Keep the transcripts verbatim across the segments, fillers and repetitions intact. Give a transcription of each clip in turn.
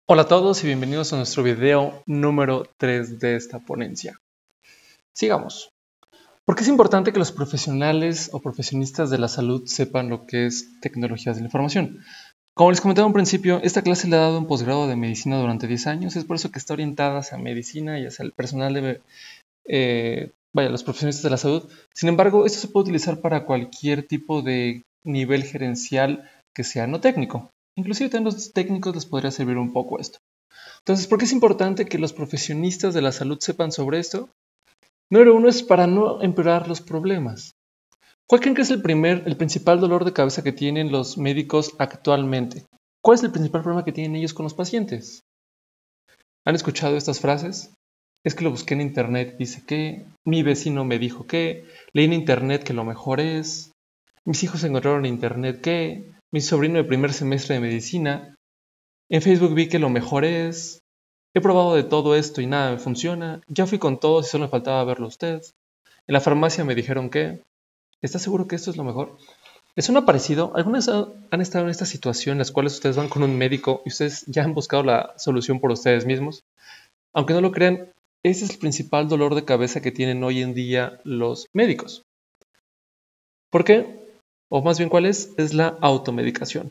Hola a todos y bienvenidos a nuestro video número tres de esta ponencia. Sigamos. ¿Por qué es importante que los profesionales o profesionistas de la salud sepan lo que es tecnologías de la información? Como les comentaba en un principio, esta clase le ha dado un posgrado de medicina durante diez años, es por eso que está orientada hacia medicina y hacia el personal de, eh, vaya, los profesionistas de la salud. Sin embargo, esto se puede utilizar para cualquier tipo de nivel gerencial que sea no técnico. Inclusive también los técnicos les podría servir un poco esto. Entonces, ¿por qué es importante que los profesionistas de la salud sepan sobre esto? Número uno es para no empeorar los problemas. ¿Cuál creen que es el primer, el principal dolor de cabeza que tienen los médicos actualmente? ¿Cuál es el principal problema que tienen ellos con los pacientes? ¿Han escuchado estas frases? Es que lo busqué en internet, dice que, mi vecino me dijo que, leí en internet que lo mejor es, mis hijos encontraron en internet que, mi sobrino de primer semestre de medicina, en Facebook vi que lo mejor es, he probado de todo esto y nada me funciona, ya fui con todos y solo me faltaba verlo a usted, en la farmacia me dijeron que, ¿estás seguro que esto es lo mejor? ¿Les suena parecido? ¿Algunas han estado en esta situación en las cuales ustedes van con un médico y ustedes ya han buscado la solución por ustedes mismos? Aunque no lo crean, ese es el principal dolor de cabeza que tienen hoy en día los médicos. ¿Por qué? O más bien, ¿cuál es? Es la automedicación.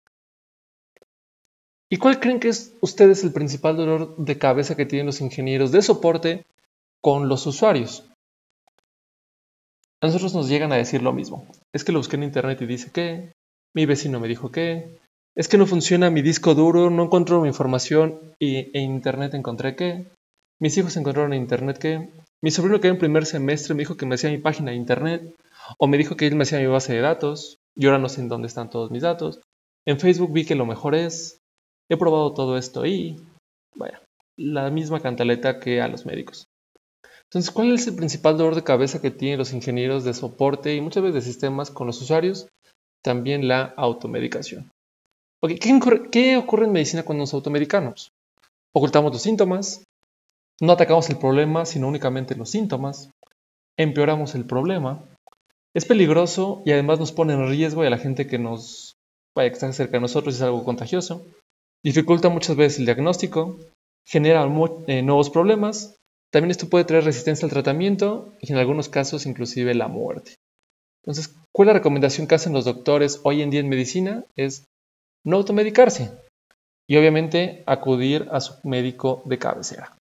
¿Y cuál creen que es ustedes el principal dolor de cabeza que tienen los ingenieros de soporte con los usuarios? A nosotros nos llegan a decir lo mismo. Es que lo busqué en internet y dice que, mi vecino me dijo que, es que no funciona mi disco duro, no encuentro mi información y en internet encontré que, mis hijos encontraron en internet que, mi sobrino que en primer semestre me dijo que me hacía mi página de internet, o me dijo que él me hacía mi base de datos, y ahora no sé en dónde están todos mis datos. En Facebook vi que lo mejor es, he probado todo esto y, vaya, la misma cantaleta que a los médicos. Entonces, ¿cuál es el principal dolor de cabeza que tienen los ingenieros de soporte y muchas veces de sistemas con los usuarios? También la automedicación. Okay, ¿qué, ocurre, ¿Qué ocurre en medicina cuando nos automedicamos? Ocultamos los síntomas, no atacamos el problema, sino únicamente los síntomas, empeoramos el problema, es peligroso y además nos pone en riesgo y a la gente que nos vaya que está cerca de nosotros es algo contagioso, dificulta muchas veces el diagnóstico, genera eh, nuevos problemas. También esto puede traer resistencia al tratamiento y en algunos casos inclusive la muerte. Entonces, ¿cuál es la recomendación que hacen los doctores hoy en día en medicina? Es no automedicarse y obviamente acudir a su médico de cabecera.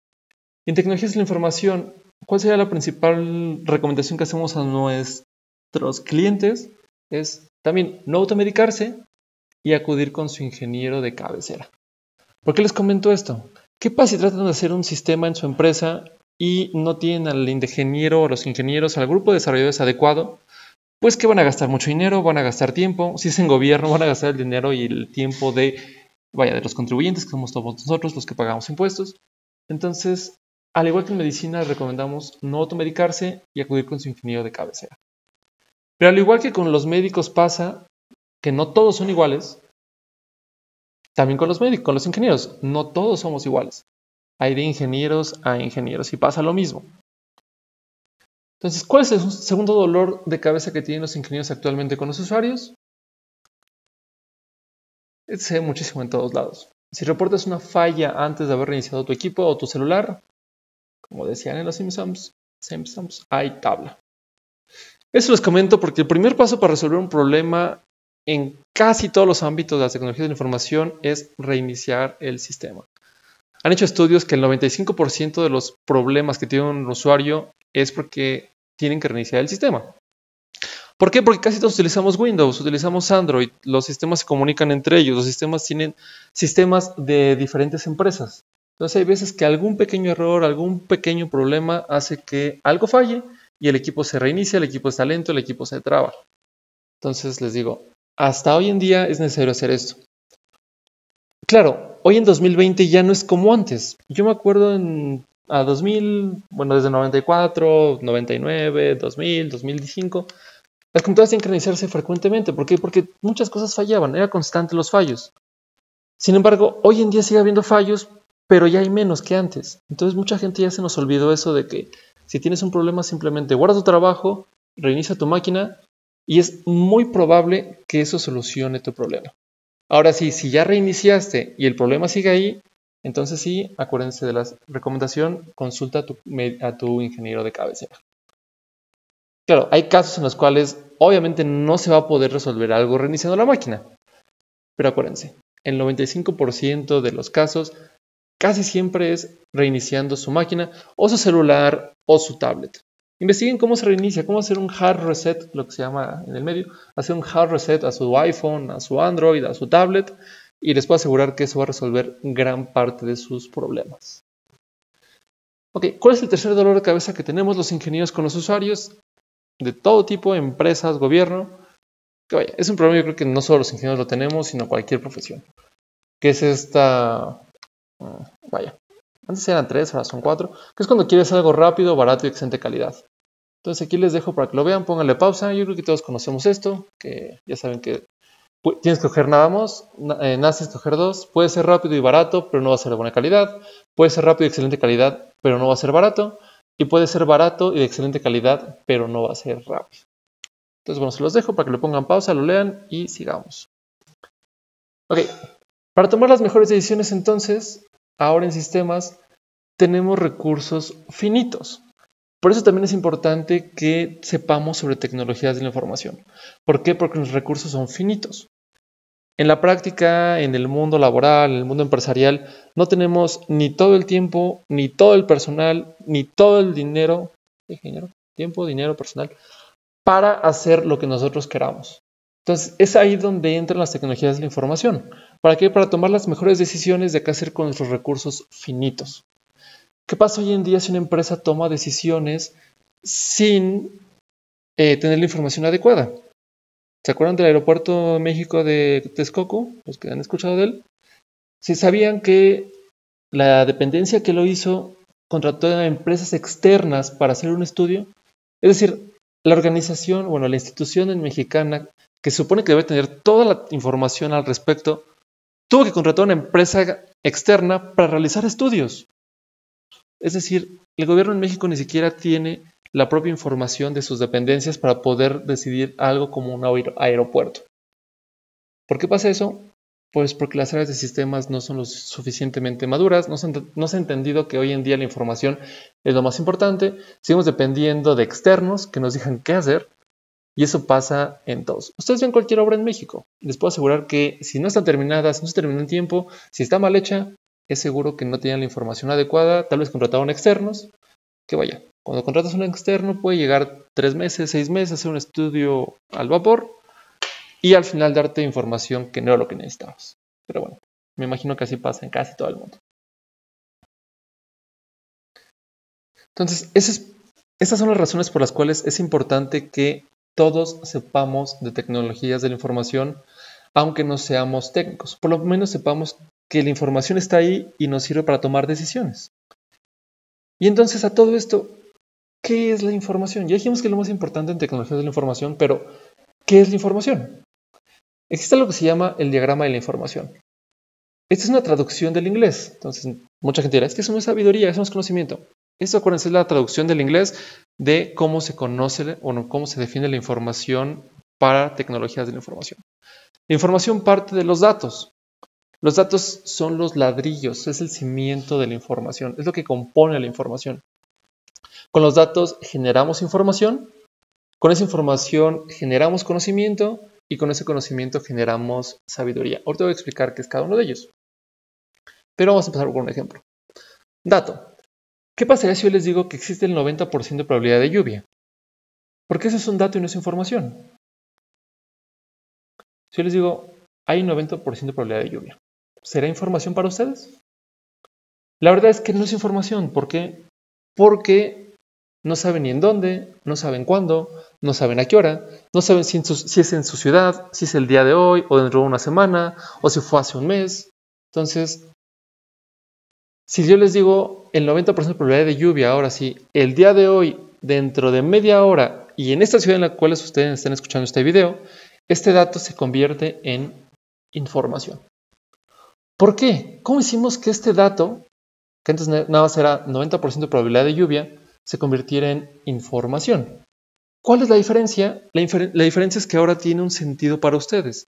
En tecnologías de la información, ¿cuál sería la principal recomendación que hacemos a nuestros clientes? Es también no automedicarse y acudir con su ingeniero de cabecera. ¿Por qué les comento esto? ¿Qué pasa si tratan de hacer un sistema en su empresa y no tienen al ingeniero o los ingenieros, al grupo de desarrolladores adecuado? Pues que van a gastar mucho dinero, van a gastar tiempo. Si es en gobierno, van a gastar el dinero y el tiempo de, vaya, de los contribuyentes, que somos todos nosotros los que pagamos impuestos. Entonces, al igual que en medicina, recomendamos no automedicarse y acudir con su ingeniero de cabecera. Pero al igual que con los médicos pasa que no todos son iguales, también con los médicos, con los ingenieros, no todos somos iguales. Hay de ingenieros a ingenieros y pasa lo mismo. Entonces, ¿cuál es el segundo dolor de cabeza que tienen los ingenieros actualmente con los usuarios? Se ve muchísimo en todos lados. Si reportas una falla antes de haber reiniciado tu equipo o tu celular, como decían en los Simpsons, Simpsons hay tabla. Eso les comento porque el primer paso para resolver un problema en casi todos los ámbitos de las tecnologías de la información es reiniciar el sistema. Han hecho estudios que el noventa y cinco por ciento de los problemas que tiene un usuario es porque tienen que reiniciar el sistema. ¿Por qué? Porque casi todos utilizamos Windows, utilizamos Android, los sistemas se comunican entre ellos, los sistemas tienen sistemas de diferentes empresas. Entonces hay veces que algún pequeño error, algún pequeño problema hace que algo falle y el equipo se reinicia, el equipo está lento, el equipo se traba. Entonces les digo, hasta hoy en día es necesario hacer esto. Claro, hoy en dos mil veinte ya no es como antes. Yo me acuerdo en a dos mil, bueno, desde noventa y cuatro, noventa y nueve, dos mil, dos mil cinco, las computadoras tienen que reiniciarse frecuentemente. ¿Por qué? Porque muchas cosas fallaban, era constante los fallos. Sin embargo, hoy en día sigue habiendo fallos, pero ya hay menos que antes. Entonces mucha gente ya se nos olvidó eso de que si tienes un problema simplemente guarda tu trabajo, reinicia tu máquina y es muy probable que eso solucione tu problema. Ahora sí, si ya reiniciaste y el problema sigue ahí, entonces sí, acuérdense de la recomendación, consulta a tu, a tu ingeniero de cabecera. Claro, hay casos en los cuales obviamente no se va a poder resolver algo reiniciando la máquina. Pero acuérdense, el noventa y cinco por ciento de los casos casi siempre es reiniciando su máquina o su celular o su tablet. Investiguen cómo se reinicia, cómo hacer un hard reset, lo que se llama en el medio, hacer un hard reset a su iPhone, a su Android, a su tablet, y les puedo asegurar que eso va a resolver gran parte de sus problemas. Ok, ¿cuál es el tercer dolor de cabeza que tenemos los ingenieros con los usuarios? De todo tipo, empresas, gobierno. Que vaya, es un problema, yo creo que no solo los ingenieros lo tenemos, sino cualquier profesión. Que es esta... Uh, vaya, antes eran tres, ahora son cuatro. Que es cuando quieres algo rápido, barato y excelente calidad. Entonces aquí les dejo para que lo vean, pónganle pausa. Yo creo que todos conocemos esto, que ya saben que tienes que escoger nada más, eh, nada más escoger dos. Puede ser rápido y barato, pero no va a ser de buena calidad. Puede ser rápido y excelente calidad, pero no va a ser barato. Y puede ser barato y de excelente calidad, pero no va a ser rápido. Entonces, bueno, se los dejo para que le pongan pausa, lo lean y sigamos. Ok, para tomar las mejores decisiones entonces, ahora en sistemas, tenemos recursos finitos. Por eso también es importante que sepamos sobre tecnologías de la información. ¿Por qué? Porque los recursos son finitos. En la práctica, en el mundo laboral, en el mundo empresarial, no tenemos ni todo el tiempo, ni todo el personal, ni todo el dinero, dinero, tiempo, dinero, personal, para hacer lo que nosotros queramos. Entonces, es ahí donde entran las tecnologías de la información. ¿Para qué? Para tomar las mejores decisiones de qué hacer con nuestros recursos finitos. ¿Qué pasa hoy en día si una empresa toma decisiones sin eh, tener la información adecuada? ¿Se acuerdan del aeropuerto de México de Texcoco? Los que han escuchado de él. Si sabían que la dependencia que lo hizo contrató a empresas externas para hacer un estudio. Es decir, la organización, bueno, la institución mexicana que se supone que debe tener toda la información al respecto, tuvo que contratar a una empresa externa para realizar estudios. Es decir, el gobierno en México ni siquiera tiene la propia información de sus dependencias para poder decidir algo como un aeropuerto. ¿Por qué pasa eso? Pues porque las áreas de sistemas no son lo suficientemente maduras, no se, no se ha entendido que hoy en día la información es lo más importante, seguimos dependiendo de externos que nos digan qué hacer, y eso pasa en todos. Ustedes ven cualquier obra en México, les puedo asegurar que si no están terminadas, si no se termina en tiempo, si está mal hecha, es seguro que no tienen la información adecuada, tal vez contrataron externos, que vaya, cuando contratas a un externo puede llegar tres meses, seis meses, hacer un estudio al vapor, y al final darte información que no era lo que necesitabas. Pero bueno, me imagino que así pasa en casi todo el mundo. Entonces, esas, esas son las razones por las cuales es importante que todos sepamos de tecnologías de la información, aunque no seamos técnicos. Por lo menos sepamos que la información está ahí y nos sirve para tomar decisiones. Y entonces a todo esto, ¿qué es la información? Ya dijimos que es lo más importante en tecnologías de la información, pero ¿qué es la información? Existe algo que se llama el diagrama de la información. Esta es una traducción del inglés. Entonces, mucha gente dirá, es que eso no es sabiduría, eso no es conocimiento. Esto, acuérdense, es la traducción del inglés de cómo se conoce o no, cómo se define la información para tecnologías de la información. La información parte de los datos. Los datos son los ladrillos, es el cimiento de la información, es lo que compone la información. Con los datos generamos información, con esa información generamos conocimiento, y con ese conocimiento generamos sabiduría. Ahorita voy a explicar qué es cada uno de ellos. Pero vamos a empezar con un ejemplo. Dato. ¿Qué pasaría si yo les digo que existe el noventa por ciento de probabilidad de lluvia? Porque eso es un dato y no es información. Si yo les digo, hay un noventa por ciento de probabilidad de lluvia, ¿será información para ustedes? La verdad es que no es información. ¿Por qué? Porque no saben ni en dónde, no saben cuándo, no saben a qué hora, no saben si, su, si es en su ciudad, si es el día de hoy o dentro de una semana o si fue hace un mes. Entonces, si yo les digo el noventa por ciento de probabilidad de lluvia, ahora sí, el día de hoy, dentro de media hora y en esta ciudad en la cual ustedes están escuchando este video, este dato se convierte en información. ¿Por qué? ¿Cómo hicimos que este dato, que antes nada más era noventa por ciento de probabilidad de lluvia, se convirtiera en información? ¿Cuál es la diferencia? La, infer la diferencia es que ahora tiene un sentido para ustedes.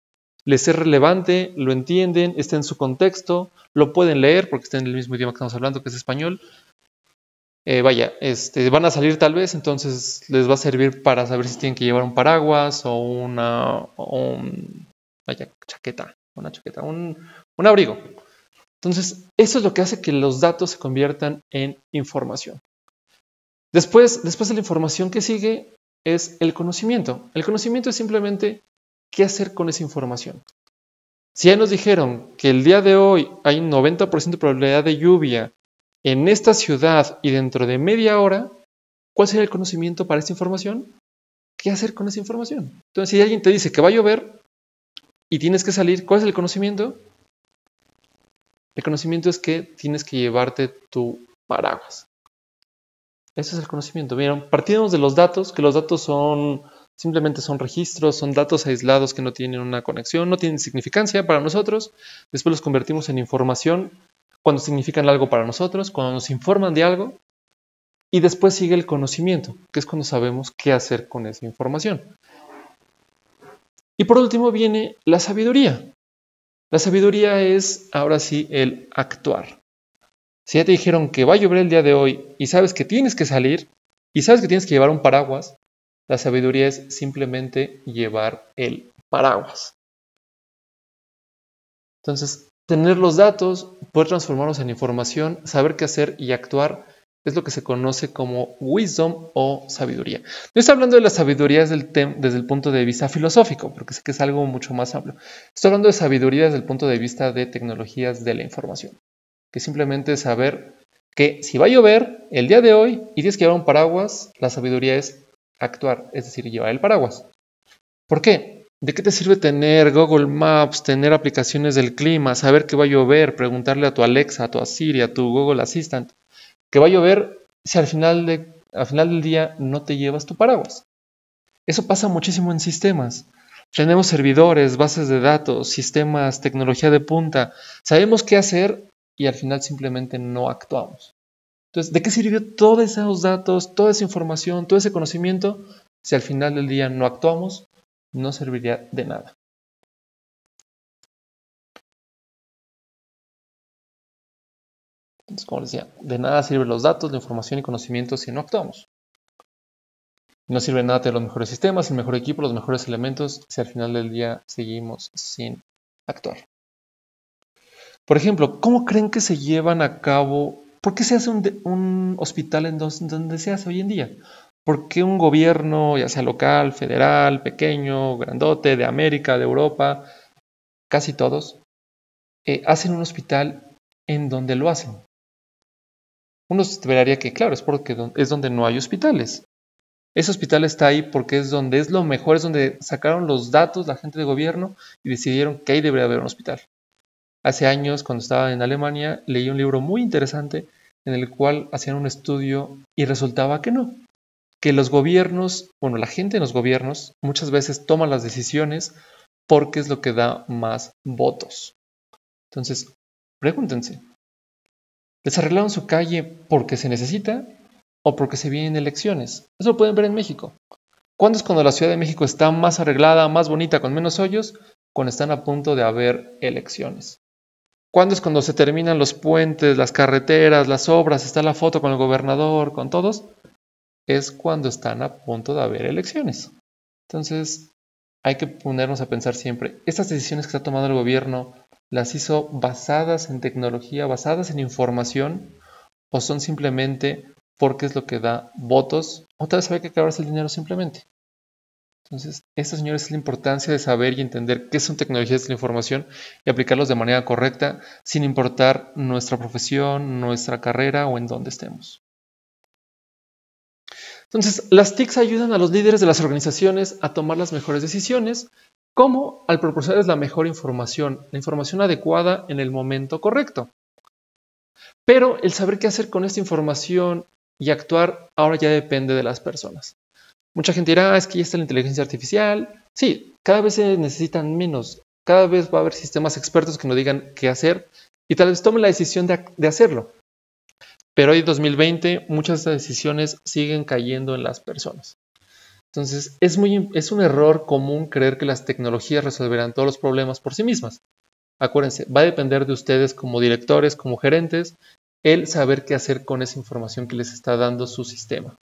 les es relevante, lo entienden, está en su contexto, lo pueden leer porque está en el mismo idioma que estamos hablando, que es español. Eh, vaya, este, van a salir tal vez, entonces les va a servir para saber si tienen que llevar un paraguas o una, o un, vaya, chaqueta, una chaqueta, un, un abrigo. Entonces, eso es lo que hace que los datos se conviertan en información. Después, después de la información que sigue es el conocimiento. El conocimiento es simplemente qué hacer con esa información. Si ya nos dijeron que el día de hoy hay un noventa por ciento de probabilidad de lluvia en esta ciudad y dentro de media hora, ¿cuál sería el conocimiento para esta información? ¿Qué hacer con esa información? Entonces, si alguien te dice que va a llover y tienes que salir, ¿cuál es el conocimiento? El conocimiento es que tienes que llevarte tu paraguas. Ese es el conocimiento. Miren, partimos de los datos, que los datos son simplemente son registros, son datos aislados que no tienen una conexión, no tienen significancia para nosotros. Después los convertimos en información cuando significan algo para nosotros, cuando nos informan de algo. Y después sigue el conocimiento, que es cuando sabemos qué hacer con esa información. Y por último viene la sabiduría. La sabiduría es, ahora sí, el actuar. Si ya te dijeron que va a llover el día de hoy y sabes que tienes que salir y sabes que tienes que llevar un paraguas, la sabiduría es simplemente llevar el paraguas. Entonces, tener los datos, poder transformarlos en información, saber qué hacer y actuar es lo que se conoce como wisdom o sabiduría. No estoy hablando de la sabiduría desde el, desde el punto de vista filosófico, porque sé que es algo mucho más amplio. Estoy hablando de sabiduría desde el punto de vista de tecnologías de la información, que simplemente saber que si va a llover el día de hoy y tienes que llevar un paraguas, la sabiduría es actuar, es decir, llevar el paraguas. ¿Por qué? ¿De qué te sirve tener Google Maps, tener aplicaciones del clima, saber que va a llover, preguntarle a tu Alexa, a tu Siri, a tu Google Assistant que va a llover si al final, de, al final del día no te llevas tu paraguas? Eso pasa muchísimo en sistemas. Tenemos servidores, bases de datos, sistemas, tecnología de punta. Sabemos qué hacer y al final simplemente no actuamos. Entonces, ¿de qué sirvió todos esos datos, toda esa información, todo ese conocimiento si al final del día no actuamos? No serviría de nada. Entonces, como les decía, de nada sirven los datos, la información y conocimiento si no actuamos. No sirve de nada tener los mejores sistemas, el mejor equipo, los mejores elementos si al final del día seguimos sin actuar. Por ejemplo, ¿cómo creen que se llevan a cabo? ¿Por qué se hace un, un hospital en dos, donde se hace hoy en día? ¿Por qué un gobierno, ya sea local, federal, pequeño, grandote, de América, de Europa, casi todos, eh, hacen un hospital en donde lo hacen? Uno esperaría que, claro, es porque es donde no hay hospitales. Ese hospital está ahí porque es donde es lo mejor, es donde sacaron los datos la gente de gobierno y decidieron que ahí debería haber un hospital. Hace años, cuando estaba en Alemania, leí un libro muy interesante en el cual hacían un estudio y resultaba que no, que los gobiernos, bueno, la gente en los gobiernos muchas veces toma las decisiones porque es lo que da más votos. Entonces, pregúntense, ¿les arreglaron su calle porque se necesita o porque se vienen elecciones? Eso lo pueden ver en México. ¿Cuándo es cuando la Ciudad de México está más arreglada, más bonita, con menos hoyos? Cuando están a punto de haber elecciones. ¿Cuándo es cuando se terminan los puentes, las carreteras, las obras, está la foto con el gobernador, con todos? Es cuando están a punto de haber elecciones. Entonces, hay que ponernos a pensar siempre, ¿estas decisiones que está tomando el gobierno las hizo basadas en tecnología, basadas en información, o son simplemente porque es lo que da votos, o tal vez había que acabarse el dinero simplemente? Entonces, esta, señores, es la importancia de saber y entender qué son tecnologías de la información y aplicarlos de manera correcta, sin importar nuestra profesión, nuestra carrera o en dónde estemos. Entonces, las T I Cs ayudan a los líderes de las organizaciones a tomar las mejores decisiones, como al proporcionarles la mejor información, la información adecuada en el momento correcto. Pero el saber qué hacer con esta información y actuar ahora ya depende de las personas. Mucha gente dirá, ah, es que ya está la inteligencia artificial. Sí, cada vez se necesitan menos. Cada vez va a haber sistemas expertos que nos digan qué hacer y tal vez tomen la decisión de, de hacerlo. Pero hoy, dos mil veinte, muchas de estas decisiones siguen cayendo en las personas. Entonces, es, muy, es un error común creer que las tecnologías resolverán todos los problemas por sí mismas. Acuérdense, va a depender de ustedes como directores, como gerentes, el saber qué hacer con esa información que les está dando su sistema.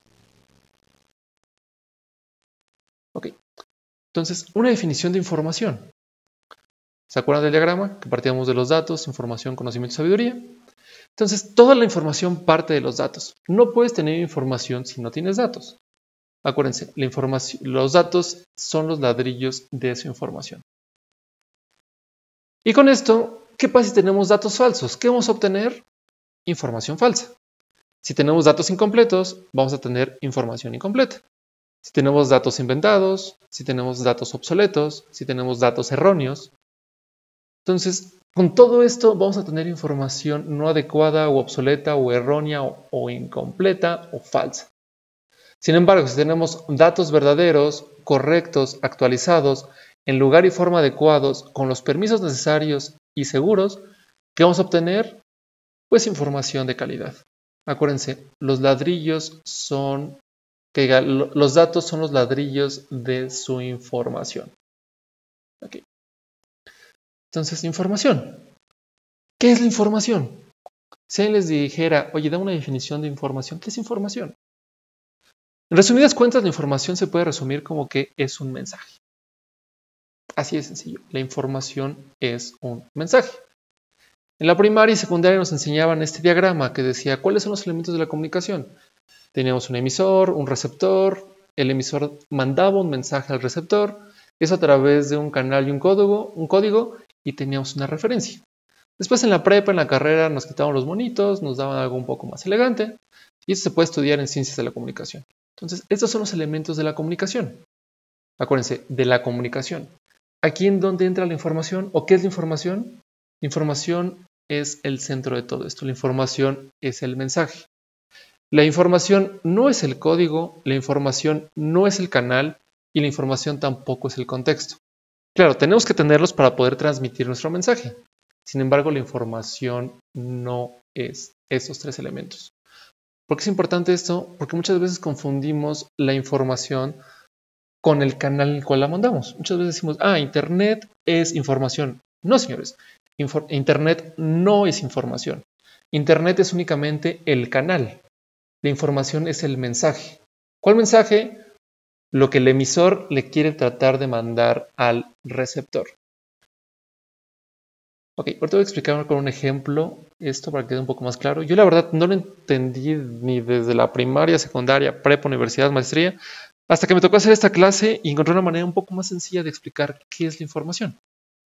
Ok, entonces, una definición de información. ¿Se acuerdan del diagrama? Que partíamos de los datos, información, conocimiento y sabiduría. Entonces, toda la información parte de los datos. No puedes tener información si no tienes datos. Acuérdense, la información, los datos son los ladrillos de su información. Y con esto, ¿qué pasa si tenemos datos falsos? ¿Qué vamos a obtener? Información falsa. Si tenemos datos incompletos, vamos a tener información incompleta. Si tenemos datos inventados, si tenemos datos obsoletos, si tenemos datos erróneos. Entonces, con todo esto vamos a tener información no adecuada o obsoleta o errónea o, o incompleta o falsa. Sin embargo, si tenemos datos verdaderos, correctos, actualizados, en lugar y forma adecuados, con los permisos necesarios y seguros, ¿qué vamos a obtener? Pues información de calidad. Acuérdense, los ladrillos son, que los datos son los ladrillos de su información. Okay. Entonces, información. ¿Qué es la información? Si alguien les dijera, oye, da una definición de información, ¿qué es información? En resumidas cuentas, la información se puede resumir como que es un mensaje. Así de sencillo. La información es un mensaje. En la primaria y secundaria nos enseñaban este diagrama que decía cuáles son los elementos de la comunicación. Teníamos un emisor, un receptor. El emisor mandaba un mensaje al receptor. Eso a través de un canal y un código, un código y teníamos una referencia. Después en la prepa, en la carrera, nos quitaban los monitos, nos daban algo un poco más elegante. Y eso se puede estudiar en ciencias de la comunicación. Entonces, estos son los elementos de la comunicación. Acuérdense, de la comunicación. ¿Aquí en dónde entra la información? ¿O qué es la información? La información es el centro de todo esto. La información es el mensaje. La información no es el código, la información no es el canal y la información tampoco es el contexto. Claro, tenemos que tenerlos para poder transmitir nuestro mensaje. Sin embargo, la información no es esos tres elementos. ¿Por qué es importante esto? Porque muchas veces confundimos la información con el canal en el cual la mandamos. Muchas veces decimos, ah, Internet es información. No, señores. Infor- Internet no es información. Internet es únicamente el canal. La información es el mensaje. ¿Cuál mensaje? Lo que el emisor le quiere tratar de mandar al receptor. Ok, ahorita voy a explicar con un ejemplo esto para que quede un poco más claro. Yo la verdad no lo entendí ni desde la primaria, secundaria, prepa, universidad, maestría, hasta que me tocó hacer esta clase y encontré una manera un poco más sencilla de explicar qué es la información.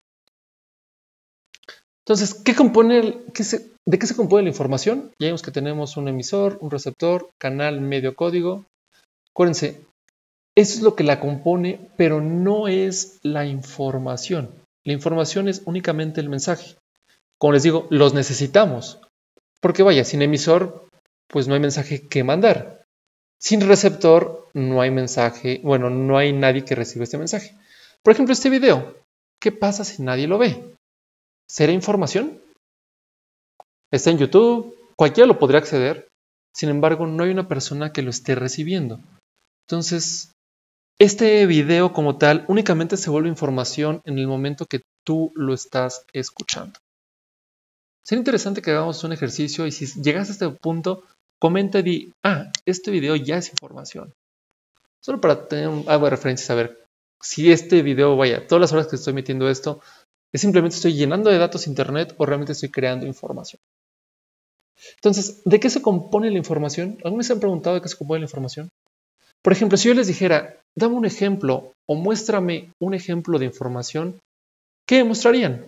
Entonces, ¿qué compone, qué se, ¿de qué se compone la información? Ya vimos que tenemos un emisor, un receptor, canal, medio, código. Acuérdense, eso es lo que la compone, pero no es la información. La información es únicamente el mensaje. Como les digo, los necesitamos. Porque vaya, sin emisor, pues no hay mensaje que mandar. Sin receptor, no hay mensaje, bueno, no hay nadie que reciba este mensaje. Por ejemplo, este video. ¿Qué pasa si nadie lo ve? ¿Será información? Está en YouTube, cualquiera lo podría acceder. Sin embargo, no hay una persona que lo esté recibiendo. Entonces, este video como tal únicamente se vuelve información en el momento que tú lo estás escuchando. Sería interesante que hagamos un ejercicio y si llegas a este punto, comenta y di, ah, este video ya es información. Solo para tener un, algo de referencia y saber si este video, vaya, todas las horas que estoy metiendo esto, es simplemente estoy llenando de datos internet o realmente estoy creando información. Entonces, ¿de qué se compone la información? ¿Algunos se han preguntado de qué se compone la información? Por ejemplo, si yo les dijera, dame un ejemplo o muéstrame un ejemplo de información, ¿qué mostrarían?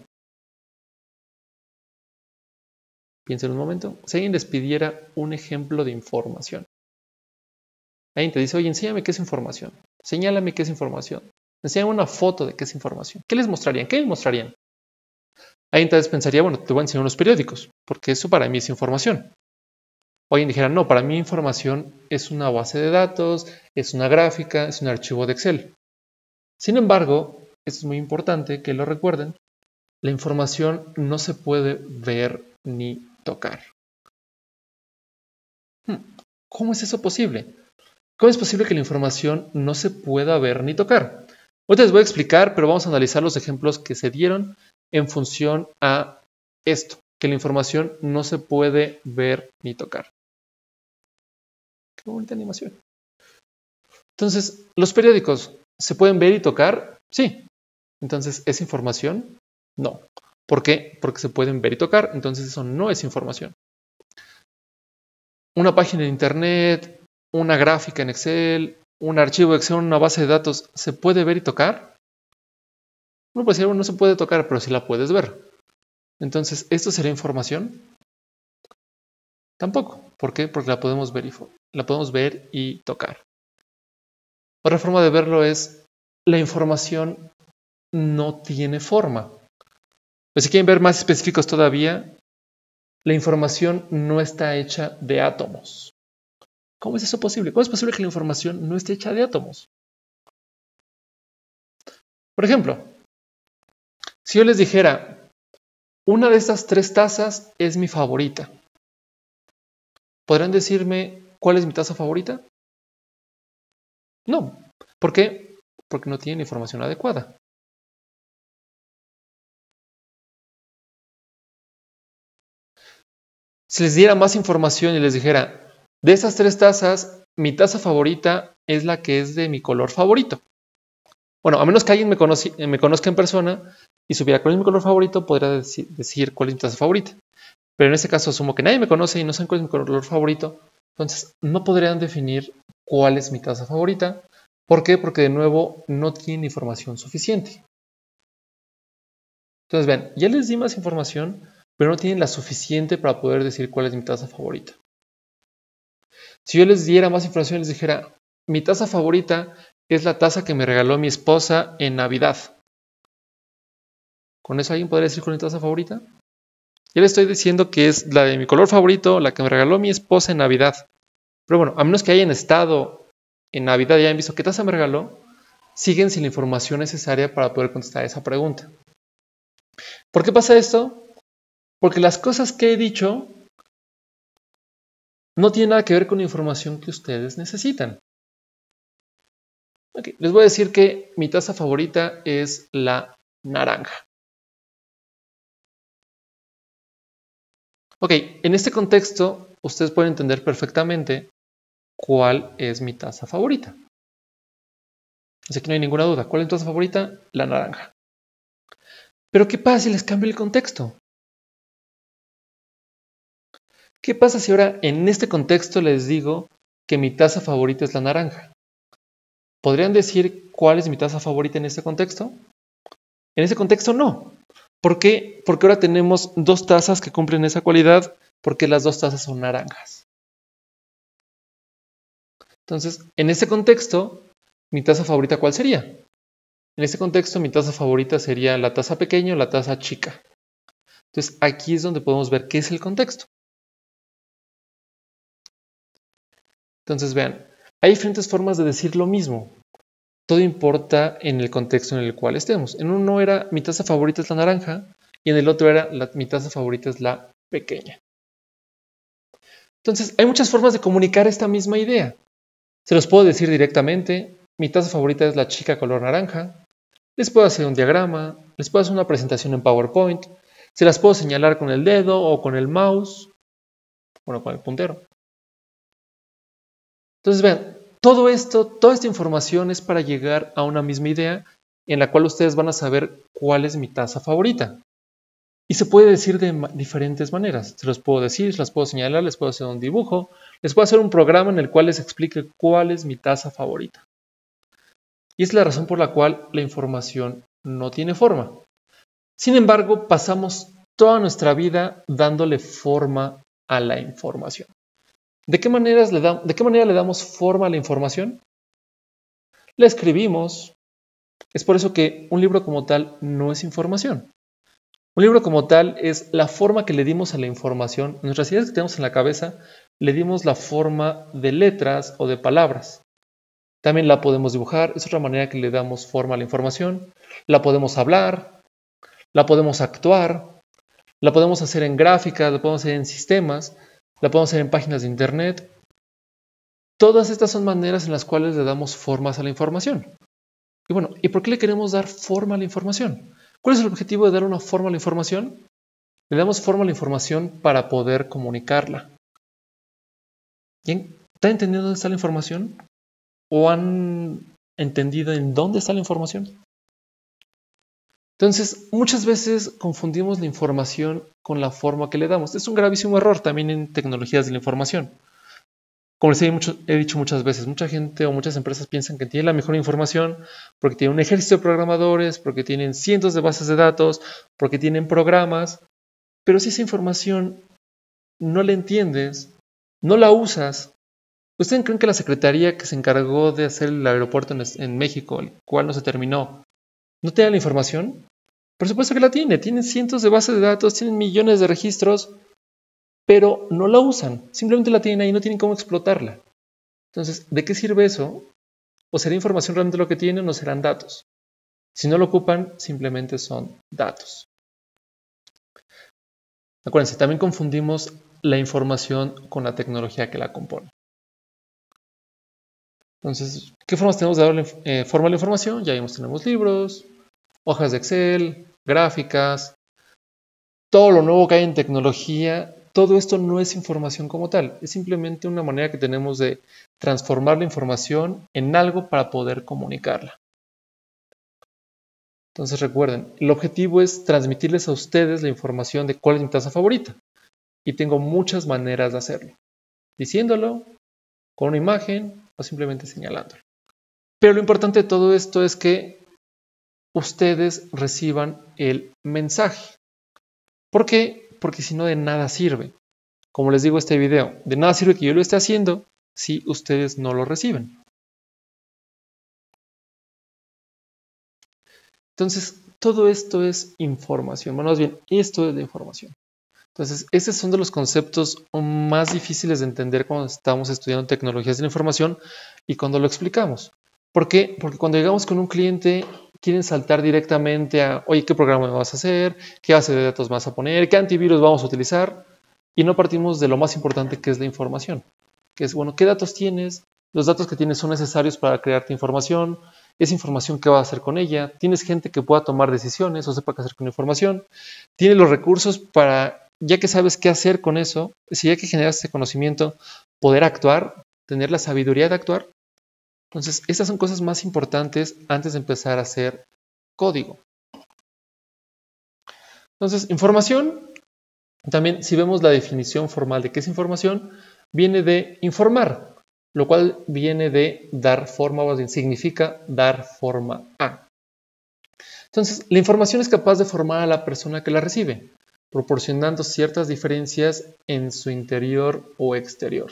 Piensen un momento. Si alguien les pidiera un ejemplo de información. Alguien te dice, oye, enséñame qué es información. Señálame qué es información. Enséñame una foto de qué es información. ¿Qué les mostrarían? ¿Qué les mostrarían? Alguien tal vez pensaría, bueno, te voy a enseñar unos periódicos, porque eso para mí es información. O alguien dijera, no, para mí información es una base de datos, es una gráfica, es un archivo de Excel. Sin embargo, esto es muy importante que lo recuerden, la información no se puede ver ni tocar. ¿Cómo es eso posible? ¿Cómo es posible que la información no se pueda ver ni tocar? Ahorita les voy a explicar, pero vamos a analizar los ejemplos que se dieron en función a esto, que la información no se puede ver ni tocar. Qué bonita animación. Entonces, ¿los periódicos se pueden ver y tocar? Sí. Entonces, ¿es información? No. ¿Por qué? Porque se pueden ver y tocar, entonces eso no es información. Una página de internet, una gráfica en Excel, un archivo de Excel, una base de datos, ¿se puede ver y tocar? No, pues no se puede tocar, pero sí la puedes ver. Entonces, ¿esto sería información? Tampoco. ¿Por qué? Porque la podemos ver y, la podemos ver y tocar. Otra forma de verlo es, la información no tiene forma. Pues si quieren ver más específicos todavía, la información no está hecha de átomos. ¿Cómo es eso posible? ¿Cómo es posible que la información no esté hecha de átomos? Por ejemplo, si yo les dijera, una de estas tres tazas es mi favorita, ¿podrían decirme cuál es mi taza favorita? No. ¿Por qué? Porque no tienen información adecuada. Si les diera más información y les dijera, de esas tres tazas, mi taza favorita es la que es de mi color favorito. Bueno, a menos que alguien me, conoci, me conozca en persona y supiera cuál es mi color favorito, podría decir, decir cuál es mi taza favorita. Pero en este caso asumo que nadie me conoce y no saben cuál es mi color favorito. Entonces, no podrían definir cuál es mi taza favorita. ¿Por qué? Porque de nuevo no tienen información suficiente. Entonces, vean, ya les di más información, pero no tienen la suficiente para poder decir cuál es mi taza favorita. Si yo les diera más información y les dijera, mi taza favorita es la taza que me regaló mi esposa en Navidad. ¿Con eso alguien podría decir cuál es mi taza favorita? Ya les estoy diciendo que es la de mi color favorito, la que me regaló mi esposa en Navidad. Pero bueno, a menos que hayan estado en Navidad y hayan visto qué taza me regaló, siguen sin la información necesaria para poder contestar esa pregunta. ¿Por qué pasa esto? Porque las cosas que he dicho no tienen nada que ver con la información que ustedes necesitan. Okay, les voy a decir que mi taza favorita es la naranja. Ok, en este contexto, ustedes pueden entender perfectamente cuál es mi taza favorita. Así que no hay ninguna duda. ¿Cuál es mi taza favorita? La naranja. Pero ¿qué pasa si les cambio el contexto? ¿Qué pasa si ahora en este contexto les digo que mi taza favorita es la naranja? ¿Podrían decir cuál es mi taza favorita en este contexto? En ese contexto no. ¿Por qué? Porque ahora tenemos dos tazas que cumplen esa cualidad, porque las dos tazas son naranjas. Entonces, en ese contexto, ¿mi taza favorita cuál sería? En ese contexto, mi taza favorita sería la taza pequeña o la taza chica. Entonces, aquí es donde podemos ver qué es el contexto. Entonces, vean, hay diferentes formas de decir lo mismo. Todo importa en el contexto en el cual estemos. En uno era mi taza favorita es la naranja y en el otro era la, mi taza favorita es la pequeña. Entonces, hay muchas formas de comunicar esta misma idea. Se los puedo decir directamente, mi taza favorita es la chica color naranja. Les puedo hacer un diagrama, les puedo hacer una presentación en PowerPoint, se las puedo señalar con el dedo o con el mouse, bueno, con el puntero. Entonces, vean, todo esto, toda esta información es para llegar a una misma idea en la cual ustedes van a saber cuál es mi taza favorita. Y se puede decir de ma- diferentes maneras. Se los puedo decir, se las puedo señalar, les puedo hacer un dibujo, les puedo hacer un programa en el cual les explique cuál es mi taza favorita. Y es la razón por la cual la información no tiene forma. Sin embargo, pasamos toda nuestra vida dándole forma a la información. ¿De qué, maneras le da, ¿De qué manera le damos forma a la información? La escribimos. Es por eso que un libro como tal no es información. Un libro como tal es la forma que le dimos a la información. Nuestras ideas que tenemos en la cabeza, le dimos la forma de letras o de palabras. También la podemos dibujar, es otra manera que le damos forma a la información. La podemos hablar, la podemos actuar, la podemos hacer en gráficas, la podemos hacer en sistemas, la podemos hacer en páginas de internet. Todas estas son maneras en las cuales le damos formas a la información. Y bueno, ¿y por qué le queremos dar forma a la información? ¿Cuál es el objetivo de dar una forma a la información? Le damos forma a la información para poder comunicarla. ¿Bien? ¿Están entendiendo dónde está la información? ¿O han entendido en dónde está la información? Entonces, muchas veces confundimos la información con la forma que le damos. Es un gravísimo error también en tecnologías de la información. Como les he, mucho, he dicho muchas veces, mucha gente o muchas empresas piensan que tienen la mejor información porque tienen un ejército de programadores, porque tienen cientos de bases de datos, porque tienen programas. Pero si esa información no la entiendes, no la usas, ¿ustedes creen que la secretaría que se encargó de hacer el aeropuerto en, en México, el cual no se terminó, no tiene la información? Por supuesto que la tiene. Tienen cientos de bases de datos, tienen millones de registros, pero no la usan. Simplemente la tienen ahí y no tienen cómo explotarla. Entonces, ¿de qué sirve eso? ¿O será información realmente lo que tienen o no serán datos? Si no lo ocupan, simplemente son datos. Acuérdense, también confundimos la información con la tecnología que la compone. Entonces, ¿qué formas tenemos de darle eh, forma a la información? Ya vimos, tenemos libros, hojas de Excel, gráficas, todo lo nuevo que hay en tecnología. Todo esto no es información como tal, es simplemente una manera que tenemos de transformar la información en algo para poder comunicarla. Entonces recuerden, el objetivo es transmitirles a ustedes la información de cuál es mi taza favorita. Y tengo muchas maneras de hacerlo. Diciéndolo, con una imagen o simplemente señalándolo. Pero lo importante de todo esto es que ustedes reciban el mensaje. ¿Por qué? Porque si no, de nada sirve. Como les digo en este video, de nada sirve que yo lo esté haciendo si ustedes no lo reciben. Entonces, todo esto es información. Bueno, más bien, esto es la información. Entonces, estos son de los conceptos más difíciles de entender cuando estamos estudiando tecnologías de la información y cuando lo explicamos. ¿Por qué? Porque cuando llegamos con un cliente, quieren saltar directamente a, oye, ¿qué programa me vas a hacer? ¿Qué base de datos vas a poner? ¿Qué antivirus vamos a utilizar? Y no partimos de lo más importante, que es la información. Que es, bueno, ¿qué datos tienes? Los datos que tienes son necesarios para crearte información. Esa información, ¿qué vas a hacer con ella? ¿Tienes gente que pueda tomar decisiones o sepa qué hacer con la información? ¿Tienes los recursos para, ya que sabes qué hacer con eso, si ya que generas ese conocimiento, poder actuar, tener la sabiduría de actuar? Entonces, estas son cosas más importantes antes de empezar a hacer código. Entonces, información, también si vemos la definición formal de qué es información, viene de informar, lo cual viene de dar forma, o bien significa dar forma a. Entonces, la información es capaz de formar a la persona que la recibe, proporcionando ciertas diferencias en su interior o exterior.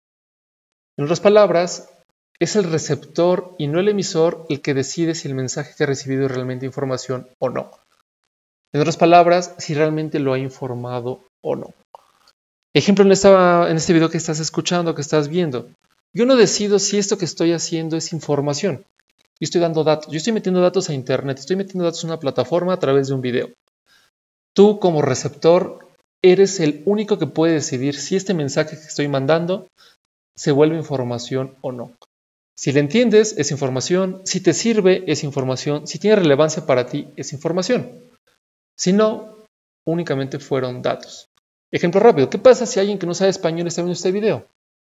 En otras palabras, es el receptor y no el emisor el que decide si el mensaje que ha recibido es realmente información o no. En otras palabras, si realmente lo ha informado o no. Ejemplo en, esta, en este video que estás escuchando, que estás viendo. Yo no decido si esto que estoy haciendo es información. Yo estoy dando datos. Yo estoy metiendo datos a internet. Estoy metiendo datos a una plataforma a través de un video. Tú como receptor eres el único que puede decidir si este mensaje que estoy mandando se vuelve información o no. Si le entiendes, es información. Si te sirve, es información. Si tiene relevancia para ti, es información. Si no, únicamente fueron datos. Ejemplo rápido. ¿Qué pasa si alguien que no sabe español está viendo este video?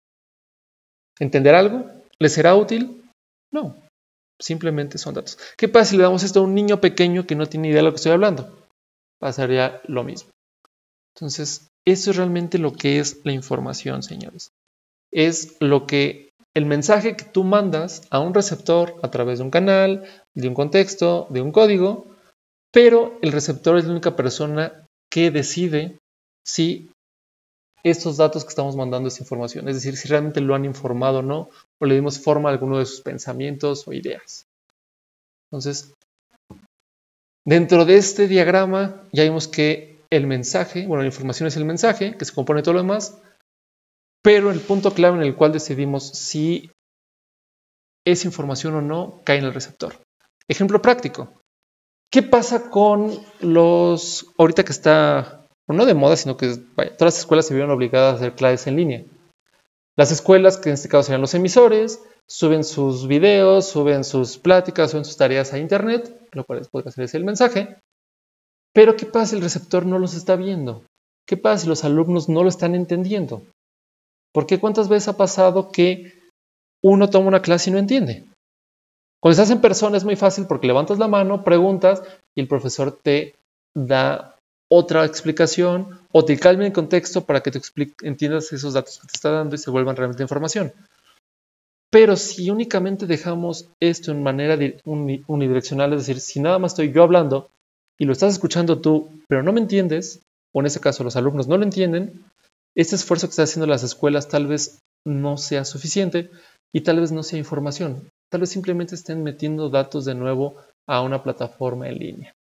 ¿Entenderá algo? ¿Le será útil? No. Simplemente son datos. ¿Qué pasa si le damos esto a un niño pequeño que no tiene idea de lo que estoy hablando? Pasaría lo mismo. Entonces, eso es realmente lo que es la información, señores. Es lo que el mensaje que tú mandas a un receptor a través de un canal, de un contexto, de un código, pero el receptor es la única persona que decide si estos datos que estamos mandando es información, es decir, si realmente lo han informado o no, o le dimos forma a alguno de sus pensamientos o ideas. Entonces, dentro de este diagrama ya vimos que el mensaje, bueno, la información es el mensaje, que se compone de todo lo demás, pero el punto clave en el cual decidimos si es información o no cae en el receptor. Ejemplo práctico. ¿Qué pasa con los, ahorita que está, no de moda, sino que vaya, todas las escuelas se vieron obligadas a hacer clases en línea? Las escuelas, que en este caso serían los emisores, suben sus videos, suben sus pláticas, suben sus tareas a internet, lo cual podría ser ese el mensaje. Pero ¿qué pasa si el receptor no los está viendo? ¿Qué pasa si los alumnos no lo están entendiendo? Porque ¿cuántas veces ha pasado que uno toma una clase y no entiende? Cuando estás en persona es muy fácil porque levantas la mano, preguntas y el profesor te da otra explicación o te cambia el contexto para que te entiendas esos datos que te está dando y se vuelvan realmente información. Pero si únicamente dejamos esto en manera unidireccional, es decir, si nada más estoy yo hablando y lo estás escuchando tú, pero no me entiendes, o en ese caso los alumnos no lo entienden, este esfuerzo que están haciendo las escuelas tal vez no sea suficiente y tal vez no sea información. Tal vez simplemente estén metiendo datos de nuevo a una plataforma en línea.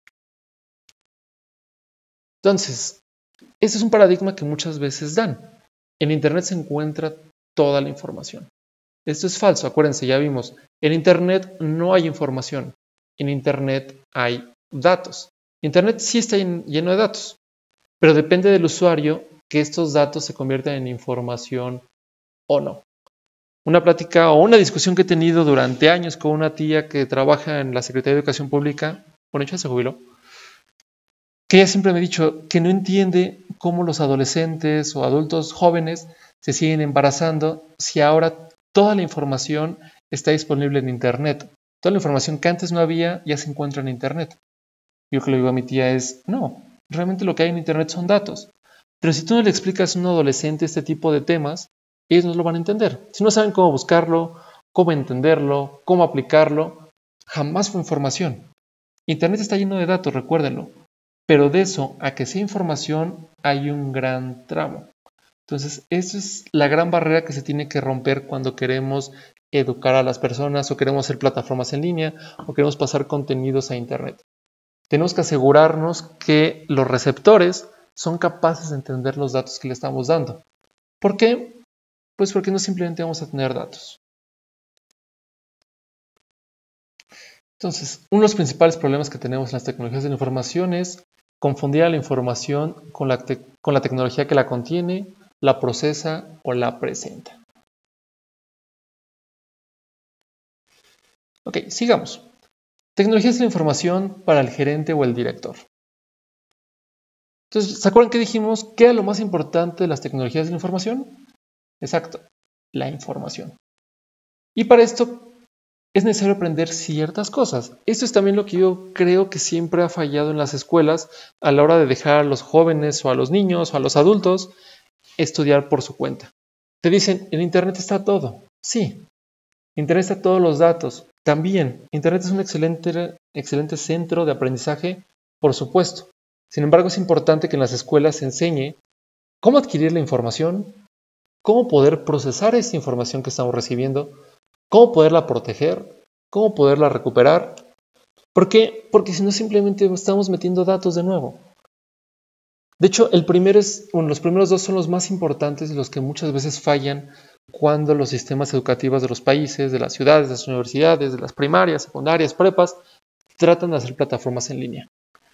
Entonces, este es un paradigma que muchas veces dan. En Internet se encuentra toda la información. Esto es falso, acuérdense, ya vimos. En Internet no hay información. En Internet hay datos. Internet sí está lleno de datos, pero depende del usuario que estos datos se conviertan en información o no. Una plática o una discusión que he tenido durante años con una tía que trabaja en la Secretaría de Educación Pública, bueno, ella se jubiló, que ella siempre me ha dicho que no entiende cómo los adolescentes o adultos jóvenes se siguen embarazando si ahora toda la información está disponible en Internet. Toda la información que antes no había ya se encuentra en Internet. Yo que le digo a mi tía es, no, realmente lo que hay en Internet son datos. Pero si tú no le explicas a un adolescente este tipo de temas, ellos no lo van a entender. Si no saben cómo buscarlo, cómo entenderlo, cómo aplicarlo, jamás fue información. Internet está lleno de datos, recuérdenlo. Pero de eso a que sea información hay un gran tramo. Entonces, esa es la gran barrera que se tiene que romper cuando queremos educar a las personas o queremos hacer plataformas en línea o queremos pasar contenidos a Internet. Tenemos que asegurarnos que los receptores son capaces de entender los datos que le estamos dando. ¿Por qué? Pues porque no simplemente vamos a tener datos. Entonces, uno de los principales problemas que tenemos en las tecnologías de la información es confundir a la información con la, te- con la tecnología que la contiene, la procesa o la presenta. Ok, sigamos. Tecnologías de la información para el gerente o el director. Entonces, ¿se acuerdan que dijimos qué era lo más importante de las tecnologías de la información? Exacto, la información. Y para esto es necesario aprender ciertas cosas. Esto es también lo que yo creo que siempre ha fallado en las escuelas a la hora de dejar a los jóvenes o a los niños o a los adultos estudiar por su cuenta. Te dicen, en Internet está todo. Sí, Internet está todos los datos. También, Internet es un excelente, excelente centro de aprendizaje, por supuesto. Sin embargo, es importante que en las escuelas se enseñe cómo adquirir la información, cómo poder procesar esta información que estamos recibiendo, cómo poderla proteger, cómo poderla recuperar. ¿Por qué? Porque si no simplemente estamos metiendo datos de nuevo. De hecho, el primero es, bueno, los primeros dos son los más importantes y los que muchas veces fallan cuando los sistemas educativos de los países, de las ciudades, de las universidades, de las primarias, secundarias, prepas, tratan de hacer plataformas en línea.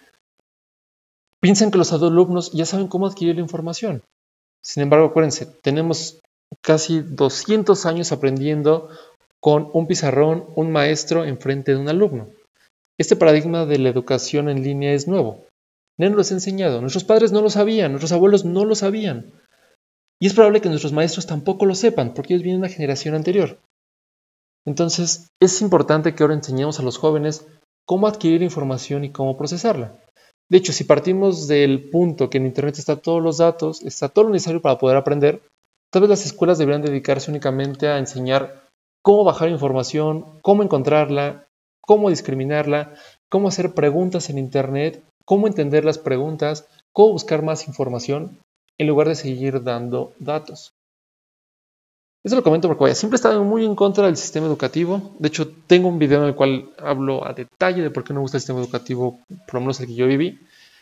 Piensan que los alumnos ya saben cómo adquirir la información. Sin embargo, acuérdense, tenemos casi doscientos años aprendiendo con un pizarrón, un maestro enfrente de un alumno. Este paradigma de la educación en línea es nuevo. No nos lo ha enseñado. Nuestros padres no lo sabían, nuestros abuelos no lo sabían. Y es probable que nuestros maestros tampoco lo sepan, porque ellos vienen de una generación anterior. Entonces, es importante que ahora enseñemos a los jóvenes cómo adquirir información y cómo procesarla. De hecho, si partimos del punto que en Internet está todos los datos, está todo lo necesario para poder aprender, tal vez las escuelas deberían dedicarse únicamente a enseñar cómo bajar información, cómo encontrarla, cómo discriminarla, cómo hacer preguntas en Internet, cómo entender las preguntas, cómo buscar más información, en lugar de seguir dando datos. Eso lo comento porque vaya, siempre he estado muy en contra del sistema educativo. De hecho, tengo un video en el cual hablo a detalle de por qué no me gusta el sistema educativo, por lo menos el que yo viví.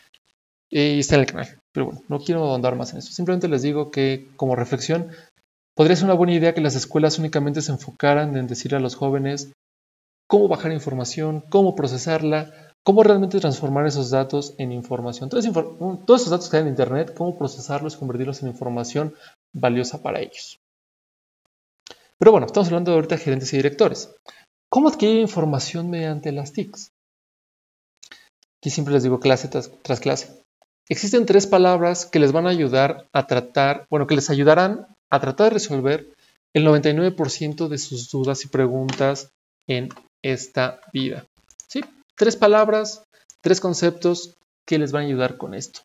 Y está en el canal. Pero bueno, no quiero ahondar más en eso. Simplemente les digo que, como reflexión, podría ser una buena idea que las escuelas únicamente se enfocaran en decir a los jóvenes cómo bajar información, cómo procesarla, cómo realmente transformar esos datos en información. Todos, todos esos datos que hay en Internet, cómo procesarlos y convertirlos en información valiosa para ellos. Pero bueno, estamos hablando de ahorita de gerentes y directores. ¿Cómo adquirir información mediante las T I Cs? Aquí siempre les digo clase tras, tras clase. Existen tres palabras que les van a ayudar a tratar, bueno, que les ayudarán a tratar de resolver el noventa y nueve por ciento de sus dudas y preguntas en esta vida. ¿Sí? Tres palabras, tres conceptos que les van a ayudar con esto.